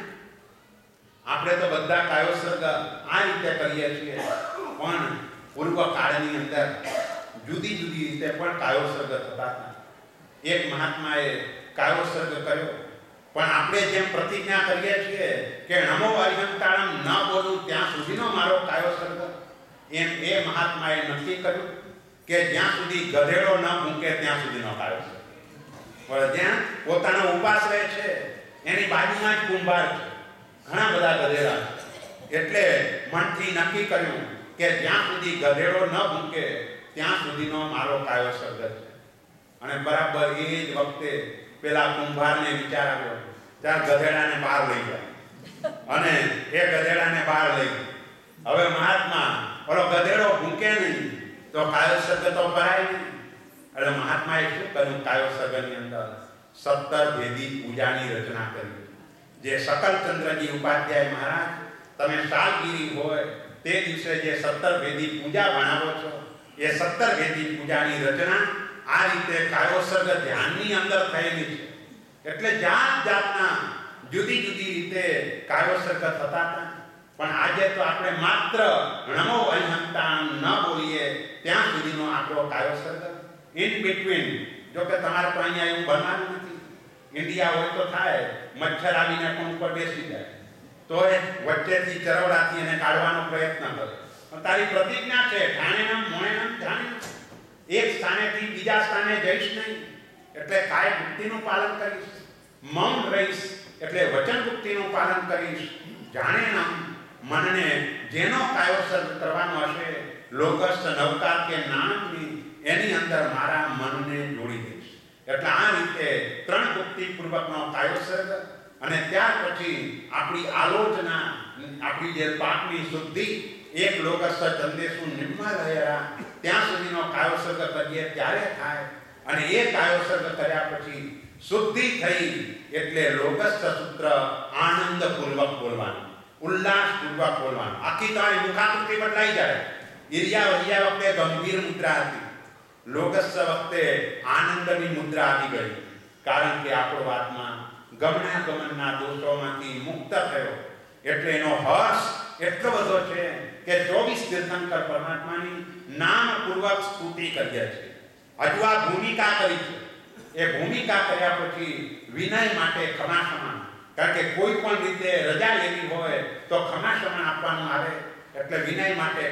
આપણે તો બધા કાયોસર્ગ આ રીતે કરીએ છીએ પણ પૂર્વ કાળની અંદર જુદી જુદી રીતે પણ કાયોસર્ગ થતા હતા. એક મહાત્માએ કાયોસર્ગ કર્યો પણ આપણે જેમ પ્રતિજ્ઞા કરીએ છીએ કે નમો અરિહંતાનમ ન બોલું ત્યાં સુધીનો મારો કાયોસર્ગ, એમ એ મહાત્માએ નક્કી કર્યું કે જ્યાં સુધી ગધેડો ન મૂકે ત્યાં સુધીનો કાયોસર્ગ. પણ જ્યાં પોતાનો ઉપાસ રહે છે એની બાજુમાં જ કુંભાર છે, ઘણા બધા ગધેડા છે. એટલે મનથી નક્કી કર્યું કે જ્યાં સુધી ગધેડો ન મૂકે ત્યાં સુધીનો મારો કાયોસર્ગ છે. અને બરાબર એ જ વખતે પેલા કુંભારને વિચાર આવ્યો ત્યાં ગધેડાને બહાર લઈ ગયા અને એ ગધેડાને બહાર લઈ ગયા. હવે મહાત્મા ઓલો ગધેડો ભૂકે નહીં તો કાયોસર્ગ તો કરાય નહીં. એટલે મહાત્માએ શું કર્યું? કાયોસર્ગની અંદર 17 ભેદી પૂજાની રચના કરી. જે શકલચંદ્રજી ઉપાધ્યાય મહારાજ તમે સાલગીરી હોય તે દિવસે જે 17 ભેદી પૂજા ભણાવો છો, એ 17 ભેદી પૂજાની રચના આ રીતે કાયોસર્ગ ધ્યાનની અંદર થયેલી છે. એટલે જાત જાતના જુદી જુદી રીતે કાયોસર્ગ થતા હતા. પણ આજે તો આપણે માત્ર નમો વૈહંતા ન બોલીએ ત્યાં સુધીનો આપણો કાયોસર્ગ. ઇન બિટવીન જો કે તમારે તો અહીંયા એવું બનવાનું નથી. ઇન્ડિયા હોય તો થાય, મચ્છર આવીને પણ ઉપર બેસી જાય તો એ વચ્ચેથી ચરવડાથી એને કાઢવાનો પ્રયત્ન કરે. પણ તારી પ્રતિજ્ઞા છે ઠાણેનમ મોણેનમ ઠાણેનમ, એક સ્થાનેથી બીજા સ્થાને જઈશ નહીં, એટલે કાય મુક્તિનું પાલન કરીશ. મૌન રહીશ એટલે વચન મુક્તિનું પાલન કરીશ. જાણેનમ મનને જેનો કાયોસર્ગ કરવાનો હશે, લોકસ નવકાર કે નાણકની એની અંદર મારા મનને જોડી દઈશ. એટલે આ રીતે 3 મુક્તિ પૂર્વકનો કાયોસર્ગ અને ત્યાર પછી આપણી આલોચના, આપણી જે પાપની શુદ્ધિ, એક લોકસ ચંદેશુ નિર્મલયા ત્યાં સુધીનો કાયોસર્ગ કરીએ ત્યારે થાય. અને એ કાયોસર્ગ કર્યા પછી શુદ્ધિ થઈ એટલે લોકસ સૂત્ર આનંદપૂર્વક બોલવાનું, ઉલ્લાસપૂર્વક બોલવાનું. આખી તમારી મુખાકૃતિ બદલાઈ જાય. ઇરિયા વરિયા વખતે ગંભીર મુદ્રા હતી, લોકસ વખતે આનંદની મુદ્રા આવી ગઈ. કારણ કે આપણો આત્મા ગમના દોષોમાંથી મુક્ત થયો. એટલે એનો હર્ષ એટલો બધો છે કે 24 તીર્થંકર પરમાત્માની નામપૂર્વક સ્તુતિ કરીએ છે. હજુ આ ભૂમિકા કરી છે. એ ભૂમિકા કર્યા પછી વિનય માટે ખમાસમણ, કારણ કે કોઈ પણ રીતે રજા લેવી હોય તો ખમાસમણ આપવાનું આવે. એટલે વિનય માટે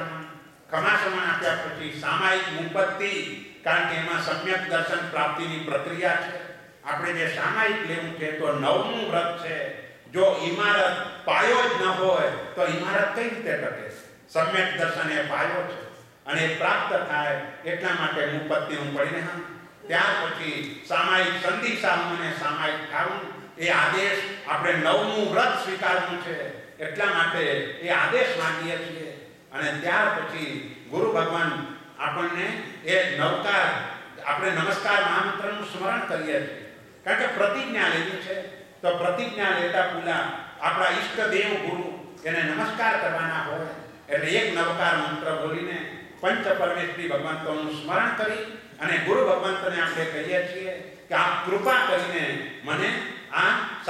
ખમાસમણ આપ્યા પછી સામાયિક મુપત્તિ, કારણ કે એમાં સમ્યક દર્શન પ્રાપ્તિની પ્રક્રિયા છે. આપણે જે સામાયિક લેવું છે તો 9મું વ્રત છે. જો ઇમારત પાયો જ ન હોય તો ઇમારત કઈ રીતે ટકે? સમ્યક દર્શન એ પાયો છે અને પ્રાપ્ત થાય એટલા માટે મુપત્તિનું પરિણામ. ત્યાર પછી સામાયિક સંધિસાહું અને સામાયિક ઠાવું, એ આદેશ આપણે 9મું વ્રત સ્વીકારવું છે એટલા માટે એ આદેશ માંગીએ છીએ. અને ત્યાર પછી ગુરુ ભગવાન આપણને એ નવકાર, આપણે નમસ્કાર મહામંત્રનું સ્મરણ કરીએ છીએ. કારણ કે પ્રતિજ્ઞા લેવી છે તો પ્રતિજ્ઞા લેતા પહેલા આપણા ઈષ્ટદેવ ગુરુ એને નમસ્કાર કરવાના હોય. એટલે એક નવકાર મંત્ર બોલીને પંચ પરમેશ્વરી ભગવંતોનું સ્મરણ કરી અને ગુરુ ભગવંતને આપણે કહીએ છીએ કે આપ કૃપા કરીને મને આ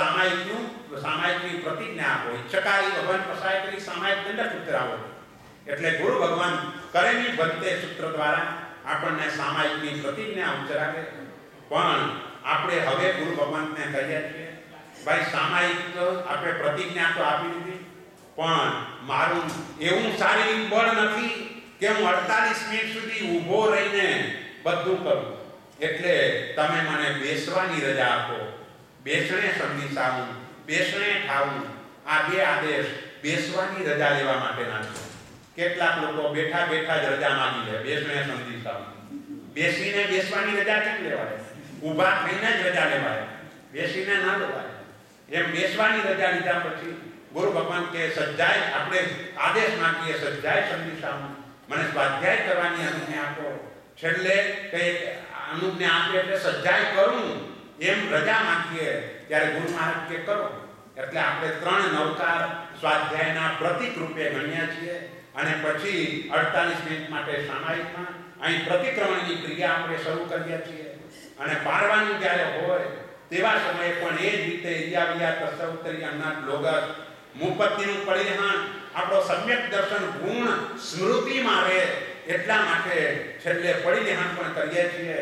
સામાયિકની પ્રતિજ્ઞા આપો. ઈચ્છકારી ભગવાન પસાય કરી સામાયિક દંડ સૂત્ર આવો. એટલે ગુરુ ભગવાન કરેની બંતે સૂત્ર દ્વારા આપણને સામાયિકની પ્રતિજ્ઞા ઉચ્ચારે. પણ આપણે હવે ગુરુ ભગવાનને કહીએ છીએ ભાઈ સામાયિક તો આપણે પ્રતિજ્ઞા તો આપી દીધી, પણ મારું એવું શારીરિક બળ નથી કે હું 48 મિનિટ સુધી ઊભો રહીને બધું કરું. એટલે તમે મને બેસવાની રજા આપો. બેસણે સંધિસાહું, બેસણે ઠાવું, આ 2 આદેશ બેસવાની રજા લેવા માટેના છે. કેટલાક લોકો બેઠા બેઠા જ રજા માંગી લે. બેસણે સંધિસાહું, બેસીને બેસવાની રજા કેમ લેવાય? ઊભા થઈને જ રજા લેવાય, બેસીને ના લેવાય. એમ બેસવાની રજા લીધા પછી ગુરુ ભગવાન કે સજ્જાય, આપણે આદેશ માંગીએ સજ્જાય સંધિસાહું, મને સ્વાધ્યાય કરવાની અનુજ્ઞા આપો. છેલ્લે કંઈક અનુજ્ઞા આપે એટલે સજ્જાય કરું એમ રજા માંગીએ ત્યારે ગુરુ મહારાજ કે કરો. એટલે આપણે 3 નવકાર સ્વાધ્યાયના પ્રતિક રૂપે ગણીએ છીએ. અને પછી 48 મિનિટ માટે સામાયિકમાં અહીં પ્રતિક્રમણની ક્રિયા આપણે શરૂ કરીએ છીએ. અને પારવાનું જ્યારે હોય તેવા સમયે પણ એ જ રીતે ઇયાવિયા તસૌતરી અન્નાત લોગસ મુપત્તિનું પરિણામ આપણો સમ્યક દર્શન ગુણ સ્મૃતિમાં રહે એટલા માટે છેલ્લે પરિણામ પણ કરીએ છીએ.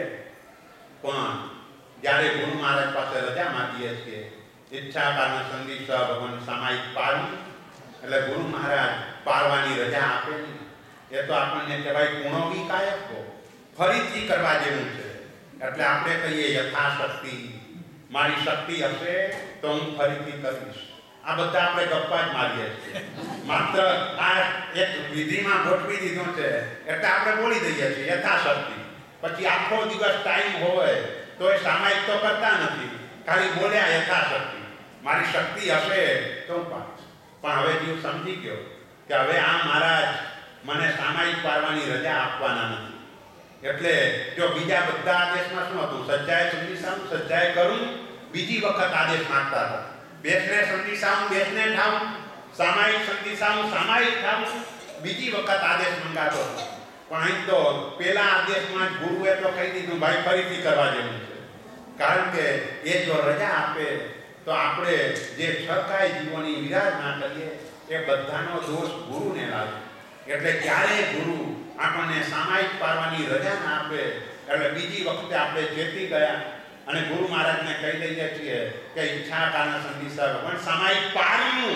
પણ જ્યારે ગુરુ મહારાજ પાસે રજા માંગીએ છીએ, ઈચ્છા કારણે સંધિ ભગવાન સામાયિક પારવું, એટલે ગુરુ મહારાજ પારવાની રજા આપે નહીં. એ તો આપણને કહેવાય ગુણોવી કાયકો, ફરીથી કરવા જેવું છે. એટલે આપણે કહીએ યથાશક્તિ, મારી શક્તિ હશે તો હું ફરીથી કરીશ. આ બધા આપણે ગપ્પા જ મારીએ છીએ. માત્ર આ એક વિધિમાં ગોઠવી દીધું છે એટલે આપણે બોલી દઈએ છીએ યથાશક્તિ. પછી આખો દિવસ ટાઈમ હોય તો એ સામાયિક તો કરતા નથી, ખાલી બોલ્યા યથાશક્તિ, મારી શક્તિ હશે તો હું પાડીશ. પણ હવે જીવ સમજી ગયો કે હવે આ મહારાજ મને સામાયિક પારવાની રજા આપવાના નથી. એટલે જો બીજા બધા આદેશમાં શું હતું? સજ્જાય સંધિસાહું, સજ્જાય કરું, બીજી વખત આદેશ માંગતા હતા. બેસને સંધિસાનું બેસને ઠાવું, સામાયિક સંધિસાનું સામાયિક ઠાવું. બીજી વખત આદેશ મંગાતો પણ અહીં તો પેલા આદેશમાં જ ગુરુએ તો કહી દીધું ભાઈ ફરીથી કરવા જેવું છે. કારણ કે એ જો રજા આપે તો આપણે જે છકાય જીવોની વિરાજના કરીએ એ બધાનો દોષ ગુરુને લાગે. એટલે ક્યારેય ગુરુ આપણને સામાયિક પાડવાની રજા ના આપે. એટલે બીજી વખતે આપણે ચેતી ગયા અને ગુરુ મહારાજને કહી દઈએ છીએ કે ઈચ્છા કાના સંધિસા પણ સામાયિક પાડ્યું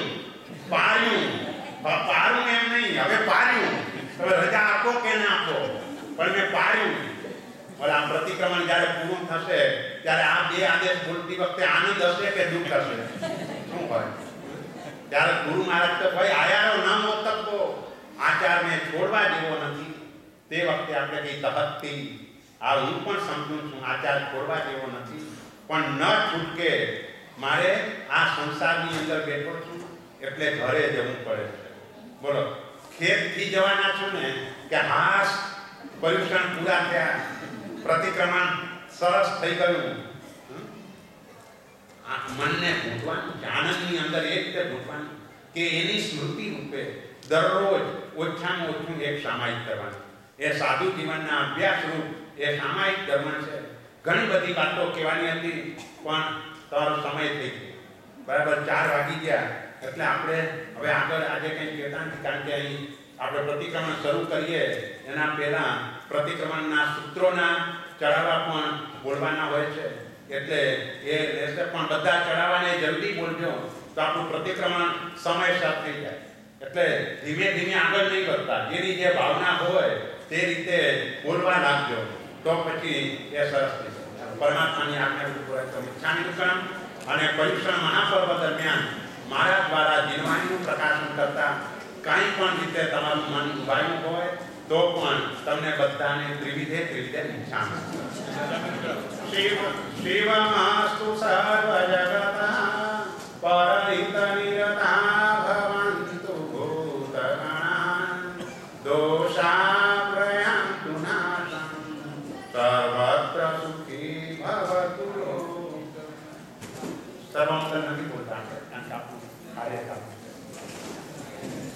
એમ નહીં, હવે પાડ્યું. હવે રજા આપો કે ના આપો પણ મેં પાડ્યું. ઓલા પ્રતિક્રમણ જ્યારે પૂરું થશે ત્યારે આ બે આદેશ બોલતી વખતે આનંદ હશે કે દુઃખ હશે? શું હોય? ત્યારે ગુરુ મહારાજ તો ભાઈ આયારો ન મોતકો આચારને છોડવા જેવો નથી. તે વખતે આપણે કઈ તહત્તી આ હું પણ સમજું છું આચાર છોડવા જેવો નથી, પણ ન છૂટકે મારે આ સંસારની અંદર બેઠો છું એટલે ઘરે જવું પડે છે. બોલો, ખેતથી જવાના છો ને કે હાસ પરીક્ષણ પૂરા થયા, પ્રતિક્રમણ સરસ થઈ ગયું, આ મનને ભૂટવાનું, આનંદની અંદર એક રીતે ભૂટવાનું કે એની સ્મૃતિ રૂપે દરરોજ ઓછામાં ઓછું એક સામાયિક કરવાનું. એ સાધુ જીવનના અભ્યાસ રૂપ એ સામાયિક ધર્મ છે. ઘણી બધી વાતો કહેવાની હતી પણ તમારો સમય થઈ ગયો. બરાબર 4 વાગી ગયા એટલે આપણે હવે આગળ આજે કંઈ કહેતા નથી. કારણ કે અહીં આપણે પ્રતિક્રમણ શરૂ કરીએ એના પહેલા પ્રતિક્રમણના સૂત્રોના ચડાવવા પણ બોલવાના હોય છે. એટલે એ રહેશે પણ બધા ચડાવવાને જલ્દી બોલજો તો આપણું પ્રતિક્રમણ સમયસર થઈ જાય. એટલે ધીમે ધીમે આગળ નહીં કરતા, જેની જે ભાવના હોય તે રીતે બોલવા લાગજો તો પછી એ સરસ થઈ જાય. પરમાત્માની આજ્ઞા મિચ્છામિદુક્કડમ અને પરીક્ષણ મહાપર્વ દરમિયાન મારા દ્વારા જીવવાણીનું પ્રકાશન કરતા કાંઈ પણ રીતે તમારું મન ઉભાયું હોય તો પણ તમને બધાને ત્રિવિધે મિચ્છામિ. શિવમસ્તુ સર્વ જગતા પરહિત નિરતા ભવન્તુ ભૂતગણાં દોષાપ્રયાન્તુ નાશં સર્વત્ર સુખી ભવતુ લોક. સર્વમંગલ નથી બોલતા કારણ કે આપણું કાર્ય